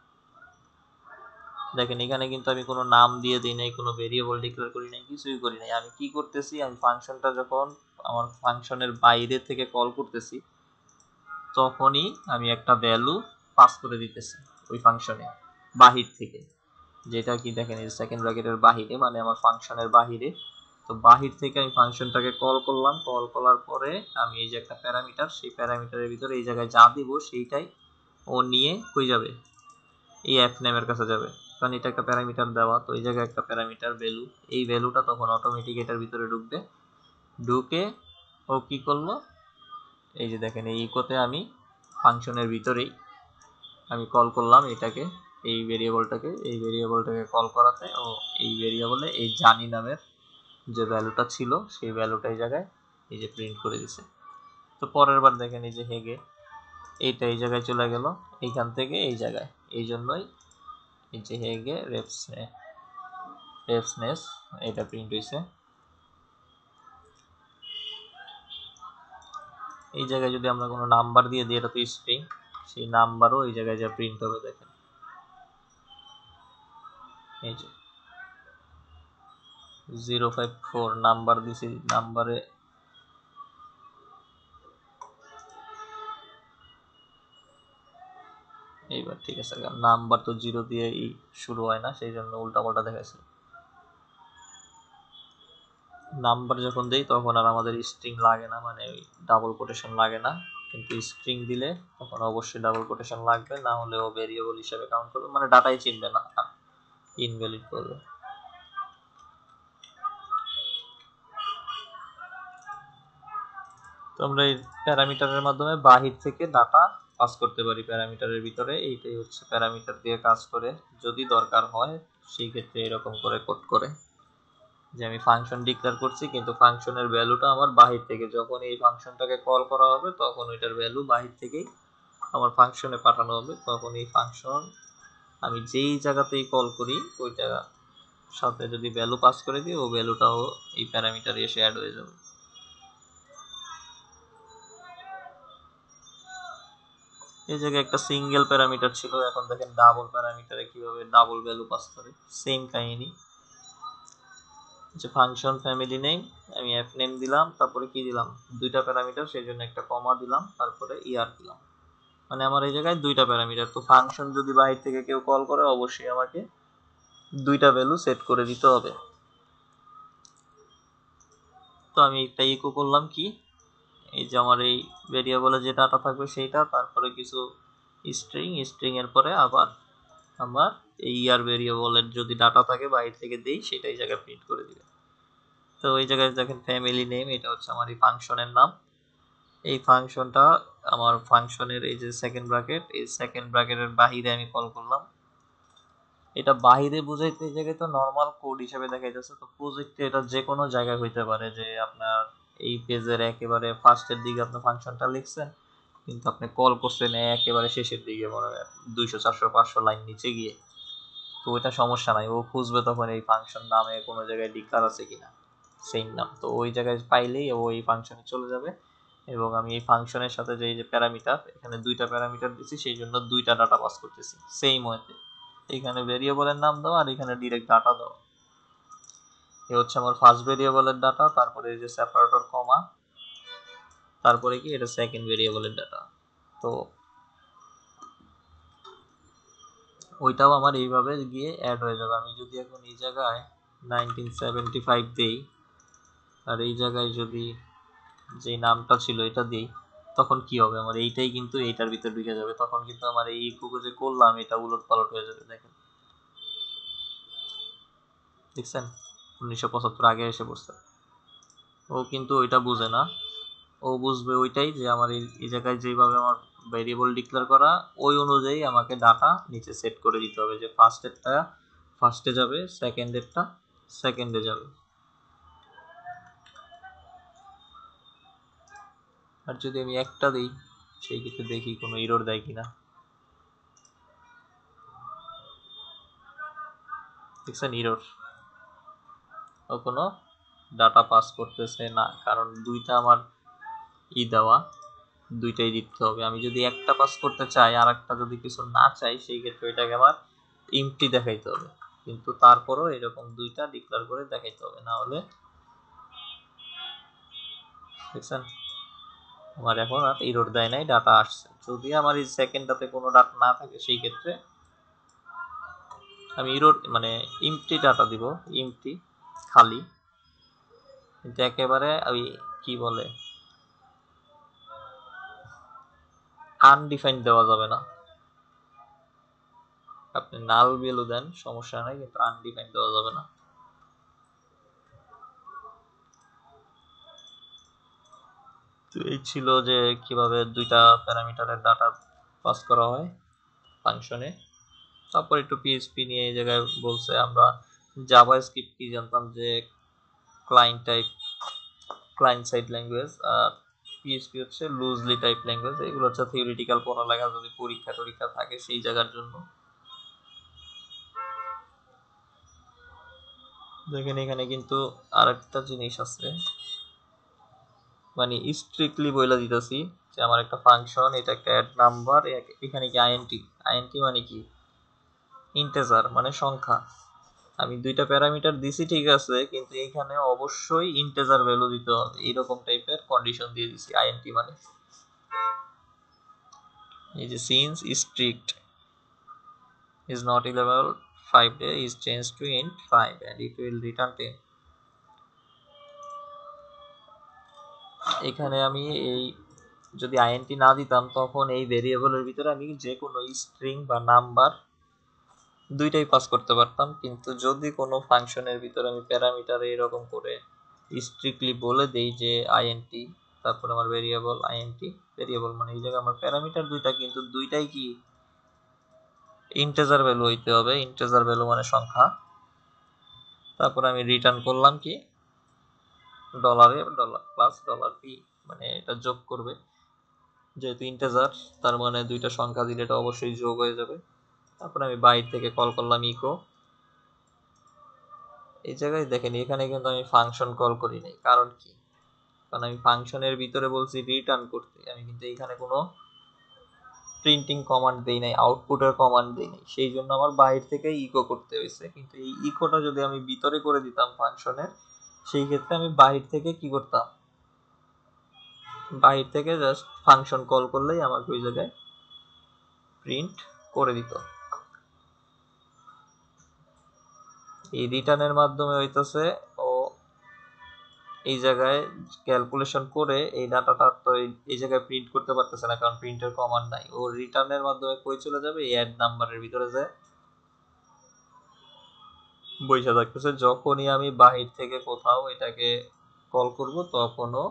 দেখেন এখানে কিন্তু আমি কোনো নাম দিয়ে দিই নাই, কোনো ভেরিয়েবল ডিক্লেয়ার করি নাই, কিছুই করি নাই। আমি কি করতেছি, আমি ফাংশনটা যখন আমার ফাংশনের বাইরে থেকে কল করতেছি তখনই আমি একটা ভ্যালু পাস করে দিতেছি ওই ফাংশনে বাহির থেকে, যেটা কি দেখেন এই সেকেন্ড ব্র্যাকেটের বাহিরে, মানে আমার ফাংশনের বাহিরে। তো বাহির থেকে আমি ফাংশনটাকে কল করলাম, কল করার পরে আমি এই যে একটা প্যারামিটার, সেই প্যারামিটারের ভিতরে এই জায়গায় যা দিব সেইটাই ও নিয়ে কই যাবে, এই অ্যাপ নেমের কাছে যাবে। কারণ এটা একটা প্যারামিটার দেওয়া, তো এই জায়গায় একটা প্যারামিটার ভ্যালু, এই ভ্যালুটা তখন অটোমেটিক এটার ভিতরে ঢুকবে। ঢুকে ও কি করলো, এই যে দেখেন এই ইকোতে আমি ফাংশনের ভিতরেই আমি কল করলাম এটাকে, এই ভেরিয়েবলটাকে, এই ভেরিয়েবলটাকে কল করাতে ও এই ভেরিয়েবলে এই জানি নামের যে ভ্যালুটা ছিল সেই ভ্যালুটা এই জায়গায় এই যে প্রিন্ট করে দিছে। তো পরের বার দেখেন এই যে হেগে এইটা এই জায়গায় চলে গেল, এইখান থেকে এই জায়গায়, এই জন্যই এই যে হেগে রেফসনে রেফসনেস এটা প্রিন্ট হয়েছে। এই জায়গায় যদি আমরা কোনো নাম্বার দিয়ে দিই, এটা তো স্ট্রিং, সেই নাম্বারও এই জায়গায় যা প্রিন্ট হবে দেখেন, এই যে জিরো ফাইভ ফোর নাম্বার দিছি, নাম্বারে এইবার ঠিক আছে, কারণ নাম্বার তো জিরো দিয়ে শুরু হয় না, সেই জন্য উল্টাপাল্টা দেখাচ্ছে। নাম্বার যখন দেই তখন আর আমাদের স্ট্রিং লাগে না, মানে ওই ডাবল কোটেশন লাগে না। কিন্তু স্ট্রিং দিলে তখন অবশ্যই ডাবল কোটেশন লাগবে, না হলে ও ভেরিয়েবল হিসেবে কাউন্ট করবে, মানে ডাটাই চিনবে না, ইনভ্যালিড করবে। তো আমরা এই প্যারামিটারের মাধ্যমে বাহির থেকে ডাটা পাস করতে পারি প্যারামিটারের ভিতরে। এইটাই হচ্ছে প্যারামিটার দিয়ে কাজ করে, যদি দরকার হয় সেই ক্ষেত্রে এরকম করে কোড করে। যে আমি ফাংশন ডিক্লেয়ার করছি কিন্তু ফাংশনের ভ্যালুটা আমার বাহির থেকে, যখন এই ফাংশনটাকে কল করা হবে তখন ওইটার ভ্যালু বাহির থেকেই আমার ফাংশনে পাঠানো হবে। তখন এই ফাংশন আমি যেই জায়গাতেই কল করি ওইটা সাথে যদি ভ্যালু পাস করে দিই ও ভ্যালুটাও এই প্যারামিটারে এসে অ্যাড হয়ে যাবে। এই জায়গায় একটা সিঙ্গেল প্যারামিটার ছিল, এখন দেখেন ডাবল প্যারামিটারে কিভাবে ডাবল ভ্যালু পাস করে। সেম কাহিনী, যে ফাংশন ফ্যামিলি নেম, আমি এফ নেম দিলাম, তারপরে কি দিলাম দুইটা প্যারামিটার, সেই জন্য একটা কমা দিলাম, তারপরে ইয়ার দিলাম। মানে আমার এই জায়গায় দুইটা প্যারামিটার। তো ফাংশন যদি বাইরে থেকে কেউ কল করে অবশ্যই আমাকে দুইটা ভ্যালু সেট করে দিতে হবে। তো আমি একটা ইকো করলাম কি, এই যে আমার এই ভেরিয়েবলে যে ডাটা থাকবে সেইটা, তারপরে কিছু স্ট্রিং, স্ট্রিং এর পরে আবার আমার এই ইয়ার ভেরিয়েবলের যদি ডাটা থাকে বাইরে থেকে দেই সেটা এই জায়গায় প্রিন্ট করে দিবে। তো ওই জায়গায় দেখেন ফ্যামিলি নেম, এটা হচ্ছে আমার এই ফাংশনের নাম। এই ফাংশনটা আমার ফাংশনের এই যে সেকেন্ড ব্র্যাকেট, এই সেকেন্ড ব্র্যাকেটের বাহিরে আমি কল করলাম। এটা বাহিরে বুঝাইতে এই জায়গায় তো নর্মাল কোড হিসেবে দেখাইতেছে, তো প্রজেক্টে এটা যে কোনো জায়গায় হইতে পারে, যে আপনার এই পেজের একেবারে ফার্স্টের দিকে আপনার ফাংশনটা লিখছেন কিন্তু আপনি কল করছেন একেবারে শেষের দিকে, মনে হয় দুইশো চারশো পাঁচশো লাইন নিচে গিয়ে। তো ওইটা সমস্যা নাই, ও খুঁজবে তখন এই ফাংশন নামে কোনো জায়গায় ডিক্লার আছে কিনা সেম নাম, তো ওই জায়গায় পাইলেই ও এই ফাংশনে চলে যাবে। এবং আমি এই ফাংশনের সাথে যে এই যে প্যারামিটার, এখানে দুইটা প্যারামিটার দিচ্ছি সেই জন্য দুইটা ডাটা পাস করতেছি সেম ওয়েতে। এখানে ভেরিয়েবলের নাম দাও আর এখানে ডিরেক্ট ডাটা দাও। এই হচ্ছে আমার ফার্স্ট ভেরিয়েবলের ডাটা, তারপরে এই যে সেপারেটর কমা, তারপরে কি এটা সেকেন্ড ভেরিয়েবলের ডাটা। তো ওইটাও আমার এইভাবে গিয়ে অ্যাড হয়ে যাবে। আমি যদি এখন এই জায়গায় নাইনটিন সেভেন্টি ফাইভ দিই আর এই জায়গায় যদি যে নামটা ছিল এটা দিই, তখন কি হবে, আমার এইটাই কিন্তু এইটার ভিতর ঢুকে যাবে, তখন কিন্তু আমার এই ইকুকে যে করলাম এটা উলট পালট হয়ে যাবে। দেখেন, দেখছেন উনিশশো পঁচাত্তর আগে এসে পড়ছে। ও কিন্তু ওইটা বুঝে না, ও বুঝবে ওইটাই যে আমার এই জায়গায় যেভাবে আমার ভেরিয়েবল ডিক্লেয়ার করা ওই অনুযায়ী আমাকে ডাটা নিচে সেট করে দিতে হবে, যে ফার্স্টেরটা ফার্স্টে যাবে, সেকেন্ডেরটা সেকেন্ডে যাবে। আর যদি আমি একটা দিই সেই ক্ষেত্রে দেখি কোনো এরর দেয় কিনা। দেখছেন এরর, ও কোনো ডাটা পাস করতেছে না, কারণ দুইটা আমার ই দেওয়া, দুইটাই দিতে হবে। আমি যদি একটা পাস করতে চাই আর একটা যদি কিছু না চাই সেই ক্ষেত্রে ওইটাকে আমার এমটি দেখাইতে হবে, কিন্তু তারপরও এরকম দুইটা ডিক্লেয়ার করে দেখাইতে হবে, না হলে দেখছেন আমার এখন আর এরর দেয় নাই, ডাটা আসছে। যদি আমার এই সেকেন্ডটাতে কোনো ডাটা না থাকে সেই ক্ষেত্রে আমি এরর মানে এমটি ডাটা দিব, এমটি খালি, কিন্তু একেবারে ওই কি বলে আনডিফাইন্ড দেওয়া যাবে না। আপনি নাল ভ্যালু দেন সমস্যা নাই, কিন্তু আনডিফাইন্ড দেওয়া যাবে না। তো এই ছিল যে কিভাবে দুইটা প্যারামিটারের ডাটা পাস করা হয় ফাংশনে। তারপর একটু পিএইচপি নিয়ে এই জায়গায় বলছে, আমরা জাভাস্ক্রিপ্ট কি জানতাম যে client type, client side language, আর পিএইচপি হচ্ছে লুজলি টাইপ ল্যাঙ্গুয়েজ। এগুলো হচ্ছে থিওরিটিক্যাল পড়ালেখা যদি পরীক্ষা টরীক্ষা থাকে সেই জায়গার জন্য। দেখেন এখানে কিন্তু আরেকটা জিনিস আছে, মানে স্ট্রিক্টলি বলে দিতেছি যে আমার একটা ফাংশন, এটা একটা অ্যাড নাম্বার, এখানে কি আইএনটি, আইএনটি মানে কি ইন্টিজার মানে সংখ্যা। আমি দুইটা প্যারামিটার দিছি ঠিক আছে, কিন্তু এখানে অবশ্যই ইন্টিজার ভ্যালু দিতে হবে, এরকম টাইপের কন্ডিশন দিয়ে দিছি আইএনটি মানে। এই যে since strict is not available five day is changed to int five and it will return ten। এখানে আমি এই যদি আইএনটি না দিতাম তখন এই ভেরিয়েবলের ভিতরে আমি যে কোনো স্ট্রিং বা নাম্বার দুইটাই পাস করতে পারতাম, কিন্তু যদি কোনো ফাংশনের ভিতরে আমি প্যারামিটারে এরকম করে স্ট্রিক্টলি বলে দেই যে আইএনটি, তারপর আমার ভেরিয়েবল আইএনটি, ভেরিয়েবল মানে এই জায়গায় আমার প্যারামিটার দুইটা, কিন্তু দুইটাই কি ইন্টিজার ভ্যালু হইতে হবে, ইন্টিজার ভ্যালু মানে সংখ্যা। তারপর আমি রিটার্ন করলাম কি ডলারে ডলার প্লাস ডলার পি, মানে এটা যোগ করবে, যেহেতু ইন্টিজার তার মানে দুইটা সংখ্যা দিলে এটা অবশ্যই যোগ হয়ে যাবে। তারপর আমি বাইট থেকে কল করলাম ইকো। এই জায়গায় দেখেন এখানে কিন্তু আমি ফাংশন কল করি নাই, কারণ কি, কারণ আমি ফাংশনের ভিতরে বলছি রিটার্ন করতে, আমি কিন্তু এখানে কোনো প্রিন্টিং কমান্ড দেই নাই, আউটপুটের কমান্ড দেই নাই, সেই জন্য আমার বাইরে থেকে ইকো করতে হয়েছে। কিন্তু এই ইকোটা যদি আমি ভিতরে করে দিতাম ফাংশনের, সেই ক্ষেত্রে আমি বাহির থেকে কি করতাম, বাহির থেকে জাস্ট ফাংশন কল করলেই আমাকে ওই জায়গায় প্রিন্ট করে দিত। এই রিটার্নের মাধ্যমে হইতেছে ও এই জায়গায় ক্যালকুলেশন করে এই ডাটাটা তো এই জায়গায় প্রিন্ট করতে পারতেছে না, কারণ প্রিন্টের কমান্ড নাই। ও রিটার্নের মাধ্যমে কই চলে যাবে, এই অ্যাড নাম্বারের ভিতরে যায় বইসা থাকতেছে। যখনই আমি বাহির থেকে কোথাও এটাকে কল করব তখনও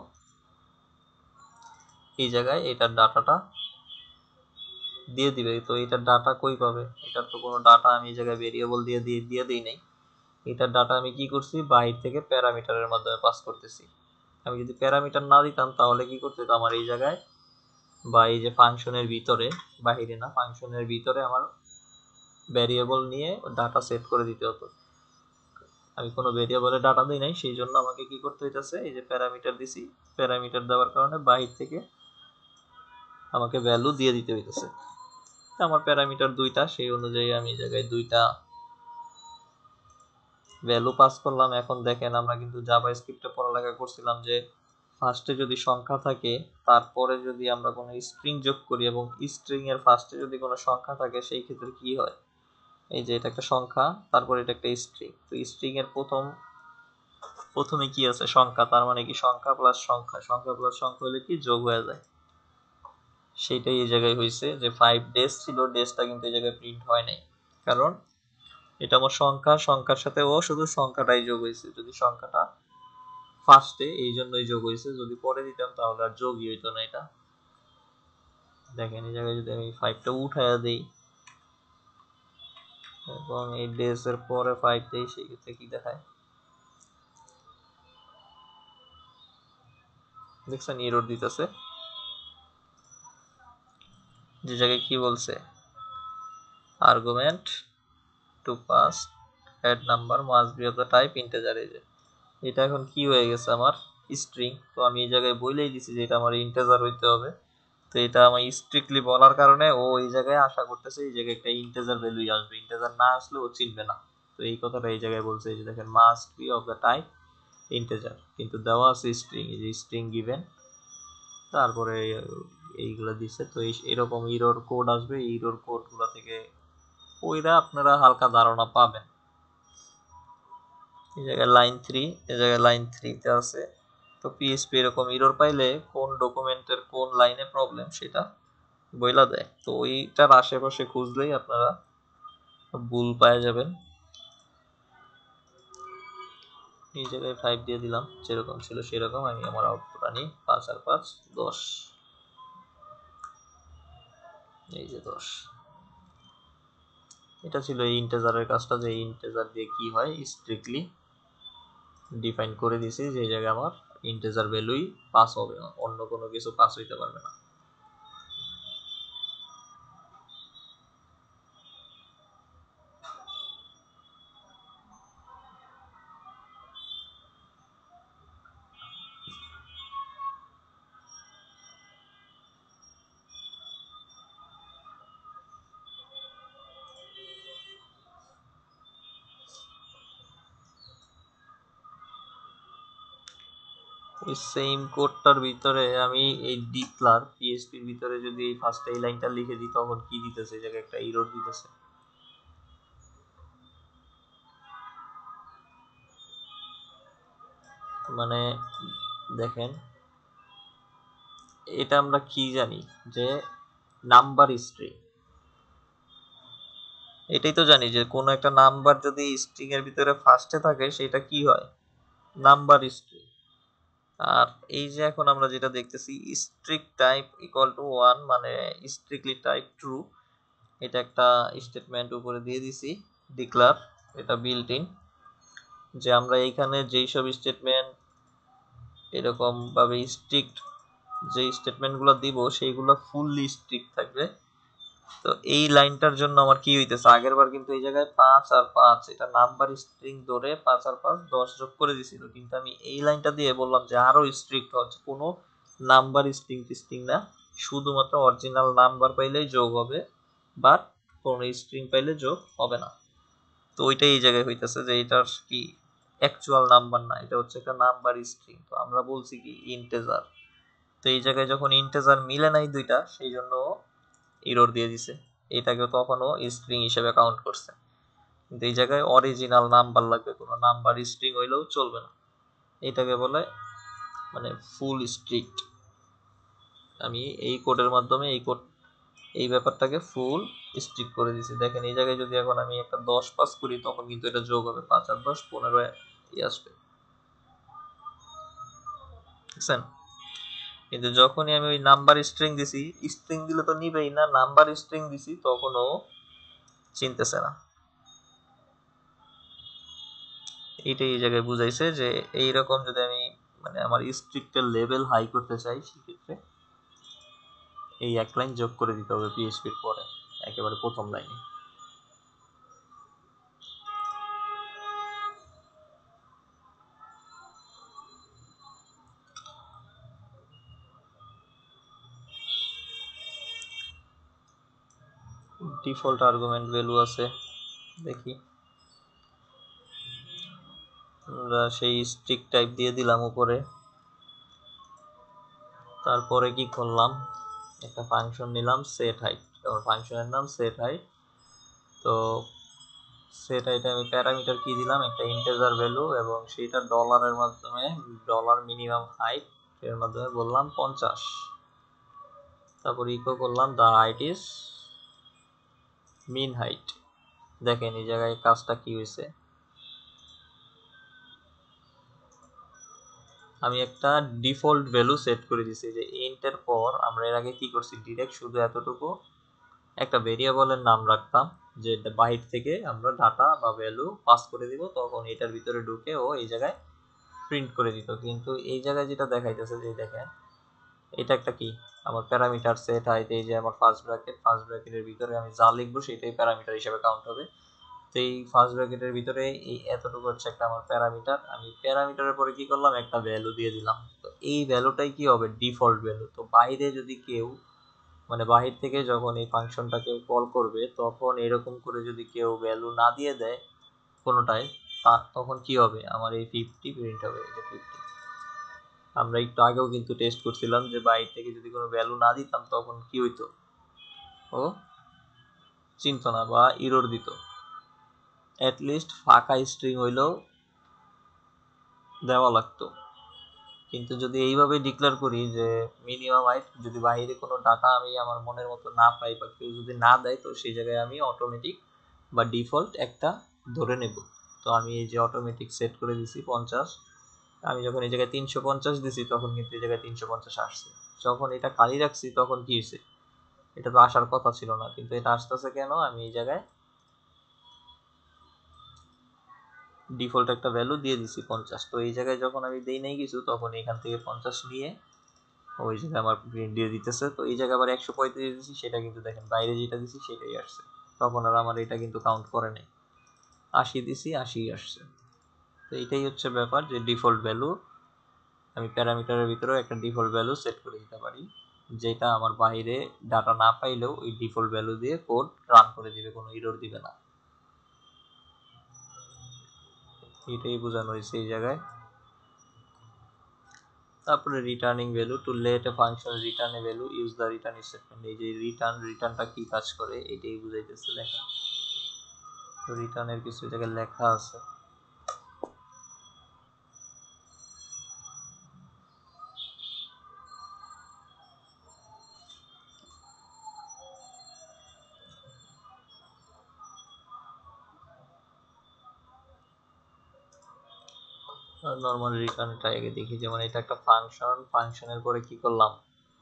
এই জায়গায় এটার ডাটাটা দিয়ে দিবে। তো এটার ডাটা কই পাবে, এটার তো কোনো ডাটা আমি এই জায়গায় ভেরিয়েবল দিয়ে দিয়ে দিয়ে দিই নাই। এটার ডাটা আমি কি করছি, বাহির থেকে প্যারামিটারের মাধ্যমে পাস করতেছি। আমি যদি প্যারামিটার না দিতাম তাহলে কি করতে হতো, আমার এই জায়গায় বা এই যে ফাংশনের ভিতরে, বাহিরে না ফাংশনের ভিতরে আমার ভ্যারিয়েবল নিয়ে ডাটা সেট করে দিতে হতো। আমি কোনো ভেরিয়েবলে ডাটা দিই নাই, সেই জন্য আমাকে কি করতে হইতেছে, এই যে প্যারামিটার দিছি, প্যারামিটার দেওয়ার কারণে বাহির থেকে আমাকে ভ্যালু দিয়ে দিতে হইতেছে। আমার প্যারামিটার দুইটা, সেই অনুযায়ী আমি এই জায়গায় দুইটা ভ্যালু পাস করলাম। এখন দেখেন আমরা কিন্তু জাভা স্ক্রিপ্টে পড়ালেখা করছিলাম যে ফার্স্টে যদি সংখ্যা থাকে, তারপরে যদি আমরা কোনো স্ট্রিং যোগ করি এবং স্ট্রিং এর ফার্স্টে যদি কোনো সংখ্যা থাকে, সেই ক্ষেত্রে কি হয়, এই যে এটা একটা সংখ্যা, তারপরে এটা একটা স্ট্রিং। তো স্ট্রিং এর প্রথম প্রথমে কি আছে সংখ্যা, তার মানে কি সংখ্যা প্লাস সংখ্যা, সংখ্যা প্লাস সংখ্যা হলে কি যোগ হয়ে যায়। সেটাই এই জায়গায় হয়েছে যে ফাইভ ডেজ ছিল, ডেজটা কিন্তু এই জায়গায় প্রিন্ট হয় নাই, কারণ এটা আমার সংখ্যা, সংখ্যার সাথে ও শুধু সংখ্যাটাই যোগ হয়েছে। যদি সংখ্যাটা ফার্স্টে এই জন্যই যোগ হয়েছে, যদি পরে দিতাম তাহলে আর যোগই হইতো না এটা। দেখেন এই জায়গায় যদি আমি ফাইভটা উঠাইয়া দিই এবং এই ডেজ এর পরে ফাইভ দিই, সেই ক্ষেত্রে কি দেখায় দেখছেন, এরর দিতেছে। যে জায়গায় কি বলছে, argument two pass add number must be of the type integer. এই যে এটা এখন কি হয়ে গেছে আমার স্ট্রিং, তো আমি এই জায়গায় বলেই দিছি যে এটা আমার ইন্টিজার হইতে হবে। তো এটা আমার স্ট্রিক্টলি বলার কারণে ও এই জায়গায় আশা করতেছে এই জায়গায় একটা ইন্টিজার ভ্যালুই আসবে, ইন্টিজার না আসলে ও চিনবে না। তো এই কথাটা এই জায়গায় বলছে, এই যে দেখেন must be of the type integer, কিন্তু দেওয়া আছে স্ট্রিং, এই যে স্ট্রিং গিভেন, তারপরে এইগুলো দিচ্ছে। তো এই এরকম ইরর কোড আসবে, এই ইরর কোডগুলো থেকে ওইরা আপনারা হালকা ধারণা পাবেন। এই জায়গায় লাইন থ্রি, এই জায়গায় লাইন থ্রিতে আছে। তো পিএইচপি এরকম ইরর পাইলে কোন ডকুমেন্টের কোন লাইনে প্রবলেম সেটা বইলা দেয়। তো ওইটার আশেপাশে খুঁজলেই আপনারা ভুল পাওয়া যাবেন। এই জায়গায় ফাইভ দিয়ে দিলাম, যেরকম ছিল সেরকম। আমি আমার আউটপুট আনি, পাঁচ আর পাঁচ দশ, এই যে দশ। এটা ছিল এই ইন্টিজারের কাজটা, যে ইন্টিজার দিয়ে কি হয় স্ট্রিক্টলি ডিফাইন করে দিয়েছি, যে জায়গায় আমার ইন্টিজার ভ্যালুই পাস হবে, অন্য কোনো কিছু পাস হইতে পারবে না। ওই সেম কোডটার ভিতরে আমি এই ডিক্লার পিএইচপির ভিতরে যদি ফার্স্ট এই লাইনটা লিখে দিই, তখন কি দিতেছে, এই জায়গায় একটা এরর দিতেছে। মানে দেখেন এটা আমরা কি জানি যে নাম্বার স্ট্রিং, এটাই তো জানি যে কোনো একটা নাম্বার যদি স্ট্রিং এর ভিতরে ফার্স্টে থাকে সেটা কি হয়, নাম্বার স্ট্রিং। আর এই যে এখন আমরা যেটা দেখতেছি strict type equal to one, মানে স্ট্রিক্টলি টাইপ ট্রু, এটা একটা স্টেটমেন্ট উপরে দিয়ে দিছি ডিক্লার, এটা বিল্ট ইন। যে আমরা এইখানে যেই সব স্টেটমেন্ট এরকম ভাবে স্ট্রিক্ট যে স্টেটমেন্টগুলো দিব সেইগুলো ফুললি স্ট্রিক্ট থাকবে। তো এই লাইনটার জন্য আমার কি হইতেছে, আগের বার কিন্তু এই জায়গায় পাঁচ আর পাঁচ এটা নাম্বার স্ট্রিং ধরে পাঁচ আর পাঁচ দশ যোগ করে দিছিল, কিন্তু আমি এই লাইনটা দিয়ে বললাম যে আরো স্ট্রিক্ট হচ্ছে, কোনো নাম্বার স্ট্রিং স্ট্রিং না, শুধুমাত্র অরিজিনাল নাম্বার পাইলেই যোগ হবে, বাট কোনো স্ট্রিং পাইলে যোগ হবে না। তো ওইটাই এই জায়গায় হইতেছে যে এটার কি অ্যাকচুয়াল নাম্বার না, এটা হচ্ছে একটা নাম্বার স্ট্রিং। তো আমরা বলছি কি ইন্টেজার, তো এই জায়গায় যখন ইন্টেজার মিলে নাই দুইটা, সেই জন্য এরর দিয়ে দিছে, এটাকে তখনও স্ট্রিং হিসেবে কাউন্ট করছে। কিন্তু এই জায়গায় অরিজিনাল নাম্বার লাগবে, কোনো নাম্বার স্ট্রিং হইলেও চলবে না, এটাকে বলে মানে ফুল স্ট্রিক্ট। আমি এই কোডের মাধ্যমে এই কোড এই ব্যাপারটাকে ফুল স্ট্রিক্ট করে দিছি। দেখেন এই জায়গায় যদি এখন আমি একটা দশ পাস করি তখন কিন্তু এটা যোগ হবে, পাঁচ আর দশ পনেরো আসবে, বুঝছেন? কিন্তু যখনই আমি ওই নাম্বার স্ট্রিং দিছি, স্ট্রিং দিলে তো নিবেই না, নাম্বার স্ট্রিং দিছি তখনও চিনতেছে না। এইটাই এই জায়গায় বুঝাইছে যে এইরকম যদি আমি মানে আমার স্ট্রিক্টের লেভেল হাই করতে চাই, সেক্ষেত্রে এই এক লাইন যোগ করে দিতে হবে পিএইচপির পরে, একেবারে প্রথম লাইনে। ডিফল্ট আর্গুমেন্ট ভ্যালু আছে, দেখি আমরা সেই স্ট্রিক টাইপ দিয়ে দিলাম উপরে। তারপরে কি করলাম, একটা ফাংশন নিলাম সেট হাইট, আমার ফাংশনের নাম সেট হাইট। তো সেট হাইটে আমি প্যারামিটার কি দিলাম, একটা ইন্টিজার ভ্যালু, এবং সেটা ডলারের মাধ্যমে ডলার মিনিমাম হাইট এর মাধ্যমে বললাম পঞ্চাশ। তারপর ইকো করলাম the height is min height. দেখেন এই জায়গায় কাজটা কি হয়েছে, আমি একটা ডিফল্ট ভ্যালু সেট করে দিছি যে ইন্টের পর আমরা এর আগে কি করছি, ডিরেক্ট শুধু এতটুকু একটা ভেরিয়েবলের নাম রাখতাম, যে বাহির থেকে আমরা ডাটা বা ভ্যালু পাস করে দিব, তখন এটার ভিতরে ঢুকে ও এই জায়গায় প্রিন্ট করে দিত। কিন্তু এই জায়গায় যেটা দেখাইতেছে যে দেখেন এটা একটা কি আমার প্যারামিটার সেট হাইট, এই যে আমার ফার্স্ট ব্র্যাকেট, ফার্স্ট ব্র্যাকেটের ভিতরে আমি যা লিখবো সেটাই প্যারামিটার হিসেবে কাউন্ট হবে। তো এই ফার্স্ট ব্র্যাকেটের ভিতরে এই এতটুকু হচ্ছে একটা আমার প্যারামিটার, আমি প্যারামিটারের পরে কি করলাম, একটা ভ্যালু দিয়ে দিলাম। তো এই ভ্যালুটাই কি হবে, ডিফল্ট ভ্যালু। তো বাইরে যদি কেউ মানে বাহির থেকে যখন এই ফাংশনটা কেউ কল করবে, তখন এরকম করে যদি কেউ ভ্যালু না দিয়ে দেয় কোনোটাই, তা তখন কি হবে, আমার এই ফিফটি প্রিন্ট হবে, এই যে ফিফটি। আমরা একটু আগেও কিন্তু টেস্ট করছিলাম যে বাইরে থেকে যদি কোনো ভ্যালু না দিতাম তখন কি হইতো, ও চিনতো না বা ইরর দিত। অ্যাটলিস্ট ফাঁকা স্ট্রিং হইলেও দেওয়া লাগতো। কিন্তু যদি এইভাবে ডিক্লেয়ার করি যে মিনিমাম হাইট, যদি বাইরে কোনো ডাটা আমি আমার মনের মতো না পাই বা কেউ যদি না দেয়, তো সেই জায়গায় আমি অটোমেটিক বা ডিফল্ট একটা ধরে নেব। তো আমি এই যে অটোমেটিক সেট করে দিছি পঞ্চাশ, আমি যখন এই জায়গায় তিনশো পঞ্চাশ দিছি তখন কিন্তু এই জায়গায় তিনশো পঞ্চাশ আসছে। যখন এটা খালি রাখছি তখন কি হয়েছে, এটা তো আসার কথা ছিল না, কিন্তু এটা আসতেছে কেন, আমি এই জায়গায় ডিফল্ট একটা ভ্যালু দিয়ে দিছি পঞ্চাশ। তো এই জায়গায় যখন আমি দেই নাই কিছু, তখন এখান থেকে পঞ্চাশ নিয়ে ওই জায়গায় আমার প্রিন্ট দিয়ে দিতেছে। তো এই জায়গায় আবার একশো পঁয়ত্রিশ দিছি, সেটা কিন্তু দেখেন বাইরে যেটা দিছি সেটাই আসছে, তখন আর আমার এটা কিন্তু কাউন্ট করে নাই, আশি দিছি আশি আসছে। তো এইটাই হচ্ছে ব্যাপার, যে ডিফল্ট ভ্যালু আমি প্যারামিটারের ভিতরেও একটা ডিফল্ট ভ্যালু সেট করে দিতে পারি, যেটা আমার বাইরে ডাটা না পাইলেও ওই ডিফল্ট ভ্যালু দিয়ে কোড রান করে দিবে, কোনো এরর দিবে না। এটাই বোঝানো হয়েছে এই জায়গায়। তারপরে returning value, to let a function return a value use the return statement. এই যে রিটার্ন রিটার্নটা কি কাজ করে এটাই বুঝাইতেছে। দেখেন তো রিটার্নের কিছু জায়গায় লেখা আছে, নর্মাল রিটার্নটা আগে দেখি। যেমন এটা একটা ফাংশন, ফাংশনের পরে কি করলাম,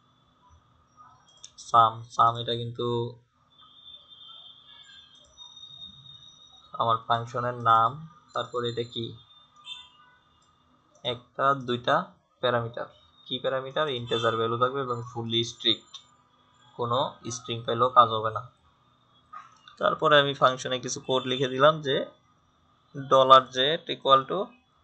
সাম সাম এটা কিন্তু আমার ফাংশনের নাম। তারপরে এটা কি, একটা দুইটা প্যারামিটার। কি প্যারামিটার? ইন্টিজার ভ্যালু থাকবে এবং ফুললি স্ট্রিক্ট, কোনো স্ট্রিং পাইলেও কাজ হবে না। তারপরে আমি ফাংশনে কিছু কোড লিখে দিলাম যে dollar z equal to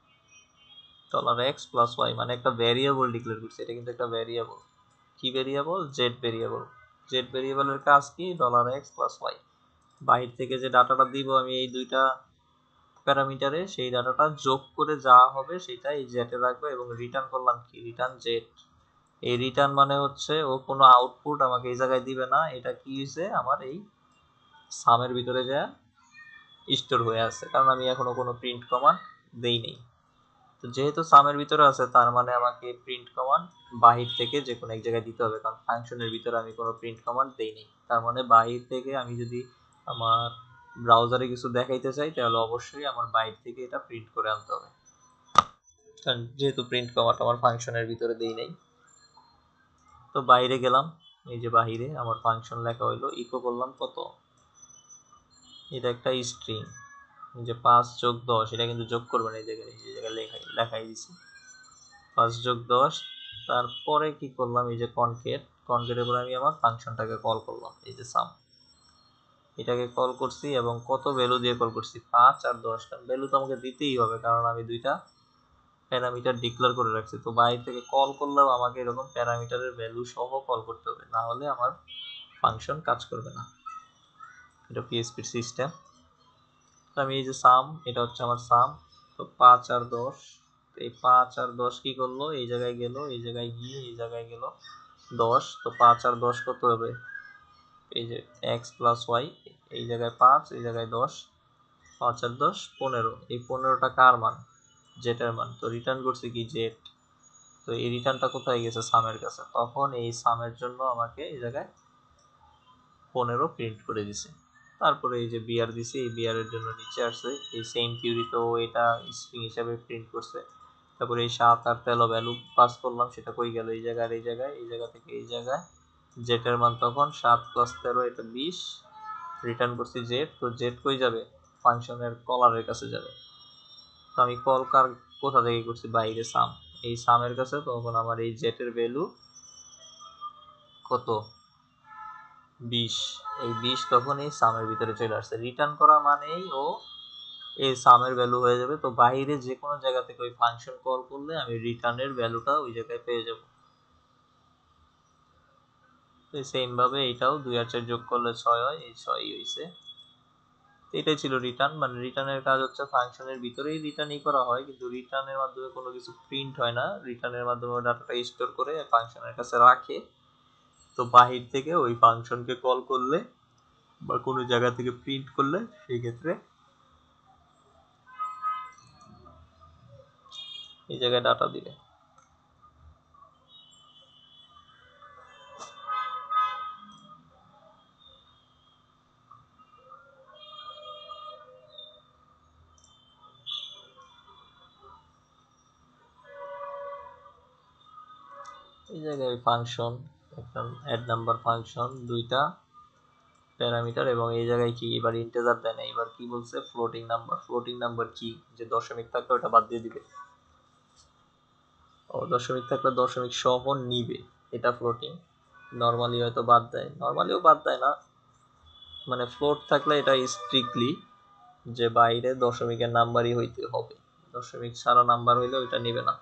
dollar x plus y, মানে একটা ভ্যারিয়েবল ডিক্লেয়ার করছি। এটা কিন্তু একটা ভ্যারিয়েবল। কি ভ্যারিয়েবল? Z variable. জেড ভ্যারিয়েবলের কাজ কি? Dollar x plus y. বাহির থেকে যে ডাটাটা দিব আমি এই দুইটা প্যারামিটারে, সেই ডাটাটা যোগ করে যা হবে সেটা এই জেডে রাখবো এবং রিটার্ন করলাম কি? Return Z. এই রিটার্ন মানে হচ্ছে ও কোনো আউটপুট আমাকে এই জায়গায় দিবে না, এটা কি হয়েছে আমার এই সামের ভিতরে যা স্টোর হয়ে আছে, কারণ আমি এখনো কোনো প্রিন্ট কমান্ড দেই নেই। তো যেহেতু সামের ভিতরে আছে তার মানে আমাকে প্রিন্ট কমান্ড বাহির থেকে যে কোনো এক জায়গায় দিতে হবে, কারণ ফাংশনের ভিতরে আমি কোনো প্রিন্ট কমান্ড দেই নেই। তার মানে বাহির থেকে আমি যদি আমার ব্রাউজারে কিছু দেখাইতে চাই তাহলে অবশ্যই আমার বাইরে থেকে এটা প্রিন্ট করে আনতে হবে, কারণ যেহেতু প্রিন্ট কমান্ড আমার ফাংশনের ভিতরে দেই নাই। তো বাইরে গেলাম, এই যে বাহিরে আমার ফাংশন লেখা হইলো, ইকো করলাম কত? এটা একটা স্ট্রিং, যে পাঁচ যোগ দশ, এটা কিন্তু যোগ করবে না, এই জায়গায় এই জায়গায় লেখাই লেখাই দিছি পাঁচ যোগ দশ। তারপরে কি করলাম? এই যে কনকেট, কনকেটের পরে আমি আমার ফাংশনটাকে কল করলাম, এই যে সাম, এটাকে কল করছি এবং কত ভ্যালু দিয়ে কল করছি? পাঁচ আর দশ। কারণ ভ্যালু তো আমাকে দিতেই হবে, কারণ আমি দুইটা প্যারামিটার ডিক্লেয়ার করে রাখছি। তো বাইরে থেকে কল করলেও আমাকে এরকম প্যারামিটারের ভ্যালু সহ কল করতে হবে, না হলে আমার ফাংশন কাজ করবে না। এটা পিএইচপির সিস্টেম। তো আমি এই যে সাম, এটা হচ্ছে আমার সাম। তো পাঁচ আর দশ, এই পাঁচ আর দশ কি করলো? এই জায়গায় গেল, এই জায়গায় গিয়ে এই জায়গায় গেল দশ। তো পাঁচ আর দশ কত হবে? এই যে এক্স প্লাস ওয়াই, এই জায়গায় পাঁচ, এই জায়গায় দশ, পাঁচ আর দশ পনেরো। এই পনেরোটা কার মান? জেটের মান। তো রিটার্ন করছে কি? জেট। তো এই রিটার্নটা কোথায় গেছে? সামের কাছে। তখন এই সামের জন্য আমাকে এই জায়গায় পনেরো প্রিন্ট করে দিছে। তারপরে এই যে বিআর দিছে, এই বিআর এর জন্য নিচে আসছে এই সেম কিউরি, তো এটা স্ট্রিং হিসাবে প্রিন্ট করছে। তারপরে এই সাত আর তেরো ভ্যালু পাস করলাম, সেটা কই গেল? এই জায়গায়, এই জায়গায়, এই জায়গা থেকে এই জায়গায়। জেটের মান তখন সাত প্লাস তেরো, এটা বিশ। রিটার্ন করছি জেট। তো জেট কই যাবে? ফাংশনের কলারের কাছে যাবে। তো আমি কল কার কোথা থেকে করছি? বাইরে সাম, এই সামের কাছে। তখন আমার এই জেটের ভ্যালু কত? বিশ। এই বিশ তখন এই সামের ভিতরে চলে আসছে। রিটার্ন করা মানেই ও এই সামের ভ্যালু হয়ে যাবে। তো বাইরে যে কোনো জায়গা থেকে ওই ফাংশন কল করলে আমি রিটার্নের ভ্যালুটা ওই জায়গায় পেয়ে যাব। তো সেম ভাবে এটাও দুই আর চার যোগ করলে ছয় হয়, এই ছয়ই হয়েছে। এটাই ছিল রিটার্ন। মানে রিটার্নের কাজ হচ্ছে ফাংশনের ভিতরেই রিটার্নই করা হয়, কিন্তু রিটার্নের মাধ্যমে কোনো কিছু প্রিন্ট হয় না। রিটার্নের মাধ্যমে ডাটাটা স্টোর করে ফাংশনের কাছে রাখে। তো বাহির থেকে ওই ফাংশনকে কল করলে বা কোনো জায়গা থেকে প্রিন্ট করলে সেই ক্ষেত্রে এই জায়গায় ডাটা দিবে। এই জায়গায় ফাংশন, একটা অ্যাড নাম্বার ফাংশন, দুইটা প্যারামিটার, এবং এই জায়গায় কি এবার ইন্টিজার দেয় না, এবার কি বলছে? Floating number. ফ্লোটিং নাম্বার কি? যে দশমিক থাকলে ওটা বাদ দিয়ে দিবে। ও দশমিক থাকলে দশমিক সহ নিবে, এটা ফ্লোটিং। নর্মালি হয়তো বাদ দেয়, নর্মালিও বাদ দেয় না। মানে ফ্লোট থাকলে এটা স্ট্রিক্টলি যে বাইরে দশমিকের নাম্বারই হইতে হবে, দশমিক ছাড়া নাম্বার হইলে ওইটা নিবে না।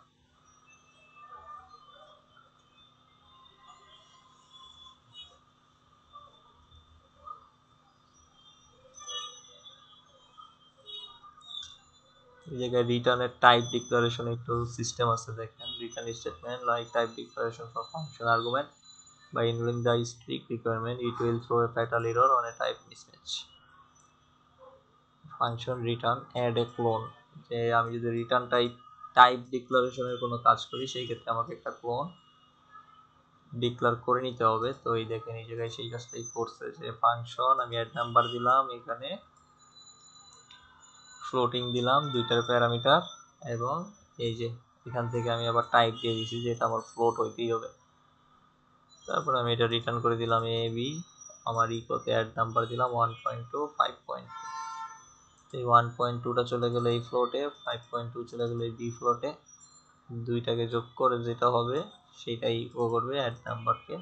এই জায়গায় রিটার্নের টাইপ ডিক্লারেশন একটু সিস্টেম আছে, দেখেন। Return statement like type declaration for function argument by ignoring the strict requirement it will throw a fatal error on a type mismatch. Function return add a clone, যে আমি যদি রিটার্ন টাইপ টাইপ ডিক্লারেশনের কোনো কাজ করি সেই ক্ষেত্রে আমাকে একটা ক্লোন ডিক্লেয়ার করে নিতে হবে। তো এই দেখেন এই জায়গায় সেই কাজটাই করছে, যে ফাংশন আমি অ্যাড নাম্বার দিলাম, এখানে ফ্লোটিং দিলাম দুইটার প্যারামিটার, এবং এই যে এখান থেকে আমি আবার টাইপ দিয়ে দিয়েছি যে এটা আমার ফ্লোট হইতেই হবে। তারপর আমি এটা রিটার্ন করে দিলাম এ বি, আমার ইকোতে অ্যাড নাম্বার দিলাম one point two five point two. এই ওয়ান পয়েন্ট টুটা চলে গেলো এই ফ্লোটে, ফাইভ পয়েন্ট টু চলে গেলো এই বি ফ্লোটে। দুইটাকে যোগ করে যেটা হবে সেটাই ও করবে অ্যাড নাম্বারকে।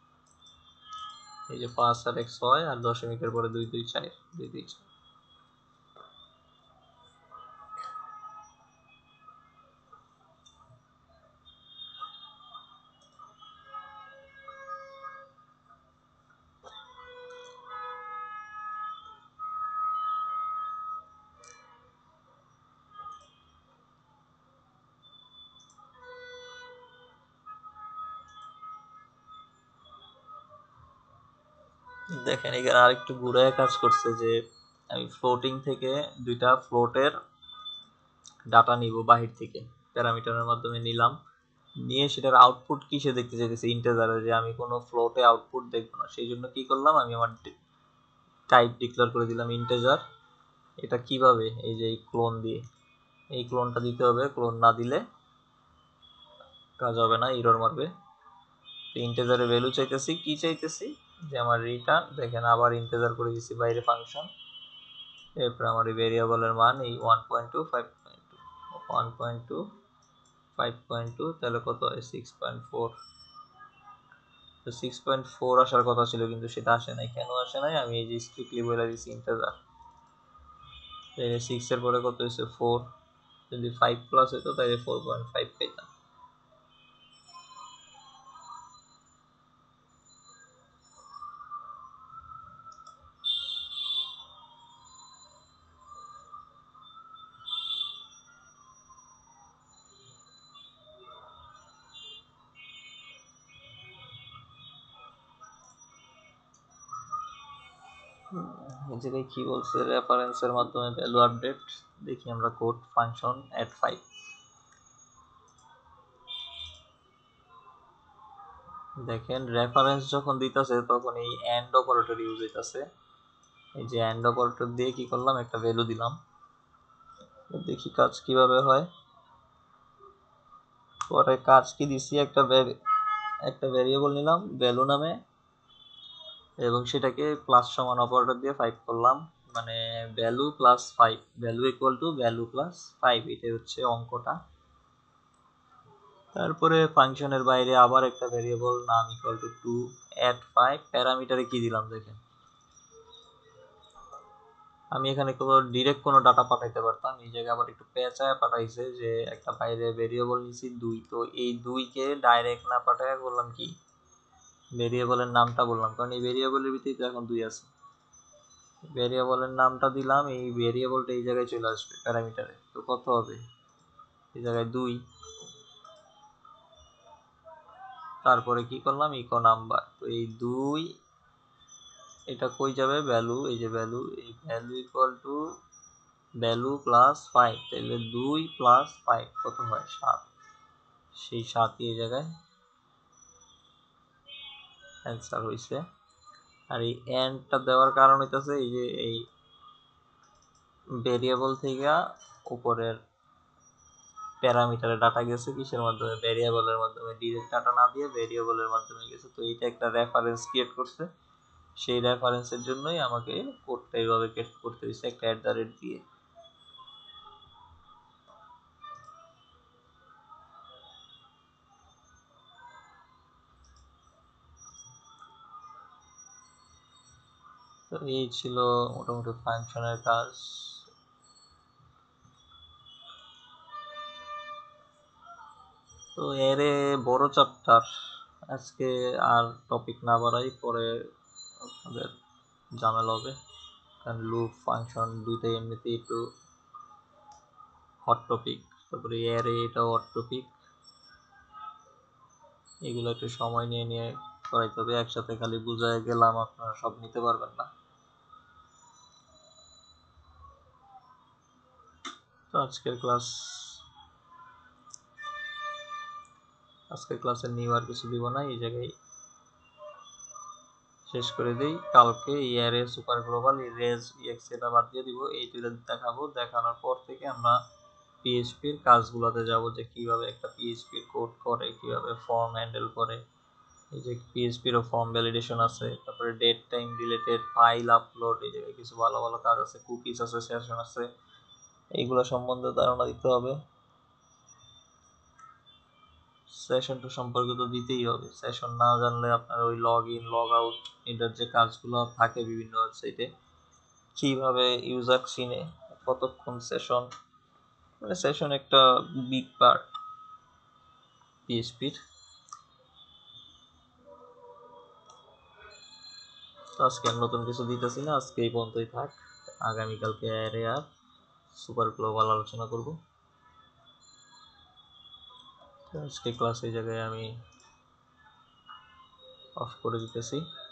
এই যে পাঁচ আর এক ছয় আর দশমিকের পরে দুই দুই চার দুই দুই চার। দেখেন এখানে আরেকটু ঘুরায় কাজ করছে যে আমি ফ্লোটিং থেকে দুইটা ফ্লোটের ডাটা নিব বাহির থেকে, প্যারামিটারের মাধ্যমে নিলাম, নিয়ে সেটার আউটপুট কিসে দেখতে চাইতেছি ইন্টিজারে, যে আমি কোনো ফ্লোটে আউটপুট দেখবো না, সেই জন্য কি করলাম আমি আমার টাইপ ডিক্লেয়ার করে দিলাম ইন্টিজার। এটা কিভাবে, এই যে এই ক্লোন দিয়ে এই ক্লোনটা দিতে হবে, ক্লোন না দিলে কাজ হবে না, এরর মারবে। ইন্টিজারে ভ্যালু চাইতেছি, কি চাইতেছি যে আমার রিটার্ন, দেখেন আবার ইন্টিজার করে দিচ্ছি বাইরে ফাংশন, এরপর আমার এই ভেরিয়েবলের মান এই one point two five point two one point two five point two তাহলে কত হয় সিক্স পয়েন্ট ফোর। তো সিক্স পয়েন্ট ফোর আসার কথা ছিল কিন্তু সেটা আসে নাই, কেন আসে নাই আমি এই যে স্ট্রিক্টলি বলে দিচ্ছি ইন্টিজার। সিক্স এর পরে কত হয়েছে ফোর, যদি ফাইভ প্লাস হতো তাহলে ফোর পয়েন্ট ফাইভ পেতাম। এই জায়গায় কি বলছে, রেফারেন্সের মাধ্যমে ভ্যালু আপডেট। দেখি আমরা কোড ফাংশন অ্যাড ফাইভ, দেখেন রেফারেন্স যখন দিতেছে তখন এই এন্ড অপারেটর ইউজ হইতাছে। এই যে এন্ড অপারেটর দিয়ে কি করলাম, একটা ভ্যালু দিলাম, দেখি কাজ কিভাবে হয়। পরে কাজ কি দিছি, একটা একটা ভ্যারিয়েবল নিলাম ভ্যালু নামে, এবং সেটাকে প্লাস সমান অপারেটর দিয়ে ফাইভ করলাম, মানে value plus five, value equal to value plus five, এটাই হচ্ছে অঙ্কটা। তারপরে ফাংশনের বাইরে আবার একটা ভ্যারিয়েবল নাম equal to two add five, প্যারামিটারে কি দিলাম দেখেন, আমি এখানে কোনো ডিরেক্ট কোনো ডাটা পাঠাইতে পারতাম, এই জায়গায় আবার একটু পেঁচায় পাঠাইছে যে একটা বাইরে ভেরিয়েবল নিছি দুই, তো এই দুইকে ডাইরেক্ট না পাঠায় বললাম কি ভেরিয়েবলের নামটা বললাম, কারণ এই ভেরিয়েবলের ভিতরে এখন দুই আছে, ভেরিয়েবলের নামটা দিলাম, এই ভেরিয়েবলটা এই জায়গায় চলে আসবে প্যারামিটারে, তো কত হবে এই জায়গায় দুই। তারপরে কি করলাম ইকো নাম্বার, তো এই দুই এটা কই যাবে ভ্যালু, এই যে ভ্যালু, এই value equal to value plus five, তাহলে দুই প্লাস ফাইভ কত হয় সাত, সেই সাতই এই জায়গায় অ্যান্সার হয়েছে। আর এই এন্ডটা দেওয়ার কারণ হইতেছে এই যে এই ভেরিয়েবল থেকে উপরের প্যারামিটারে ডাটা গেছে কিসের মাধ্যমে, ভেরিয়েবলের মাধ্যমে, ডিরেক্ট ডাটা না দিয়ে ভেরিয়েবলের মাধ্যমে গেছে, তো এইটা একটা রেফারেন্স ক্রিয়েট করছে, সেই রেফারেন্সের জন্যই আমাকে কোডটা এইভাবে ক্রিয়েট করতে হয়েছে একটা অ্যাট দ্য রেট দিয়ে। তো এই ছিল মোটামুটি ফাংশনের কাজ। তো এরে বড় চ্যাপ্টার, আজকে আর টপিক না বাড়াই, পরে আপনাদের ঝামেলা হবে, কারণ লুপ ফাংশন দুইটাই এমনিতেই একটু হট টপিক, তারপরে এরে এটাও হট টপিক, এগুলো একটু সময় নিয়ে নিয়ে করাইতে হবে, একসাথে খালি বুঝায় গেলাম আপনারা সব নিতে পারবেন না। তো আজকের ক্লাস আজকের ক্লাসে নিউ আর কিছু দিব না, এই জায়গায় শেষ করে দিই। কালকে ইয়ারে সুপার গ্লোবাল রেজ ইএক্স এটা বাদ দিয়ে দিব, এই দুইটা দেখাবো, দেখানোর পর থেকে আমরা পিএইচপির কাজগুলোতে যাব, যে কিভাবে একটা পিএইচপির কোড করে, কিভাবে ফর্ম হ্যান্ডেল করে, এই যে পিএইচপিরও ফর্ম ভ্যালিডেশন আছে, তারপরে date time related file upload, এই জায়গায় কিছু ভালো ভালো কাজ আছে, কুকিজ আছে, সেশন আছে, এইগুলো সম্বন্ধে ধারণা দিতে হবে। সেশনটা সম্পর্কে তো দিতেই হবে, সেশন না জানলে আপনার ওই লগ ইন লগ আউট এটার যে কাজগুলো থাকে বিভিন্ন ওয়েবসাইটে, কিভাবে ইউজার চিনে, কতক্ষণ সেশন, মানে সেশন একটা বিগ পার্ট পিএইচপির। তো আজকে আর নতুন কিছু দিতেছি না, আজকে এই পর্যন্তই থাক। আগামীকালকে অ্যারে আর সুপার গ্লোবাল আলোচনা করব। আজকে ক্লাস এই জায়গায় আমি অফ করে দিতেছি।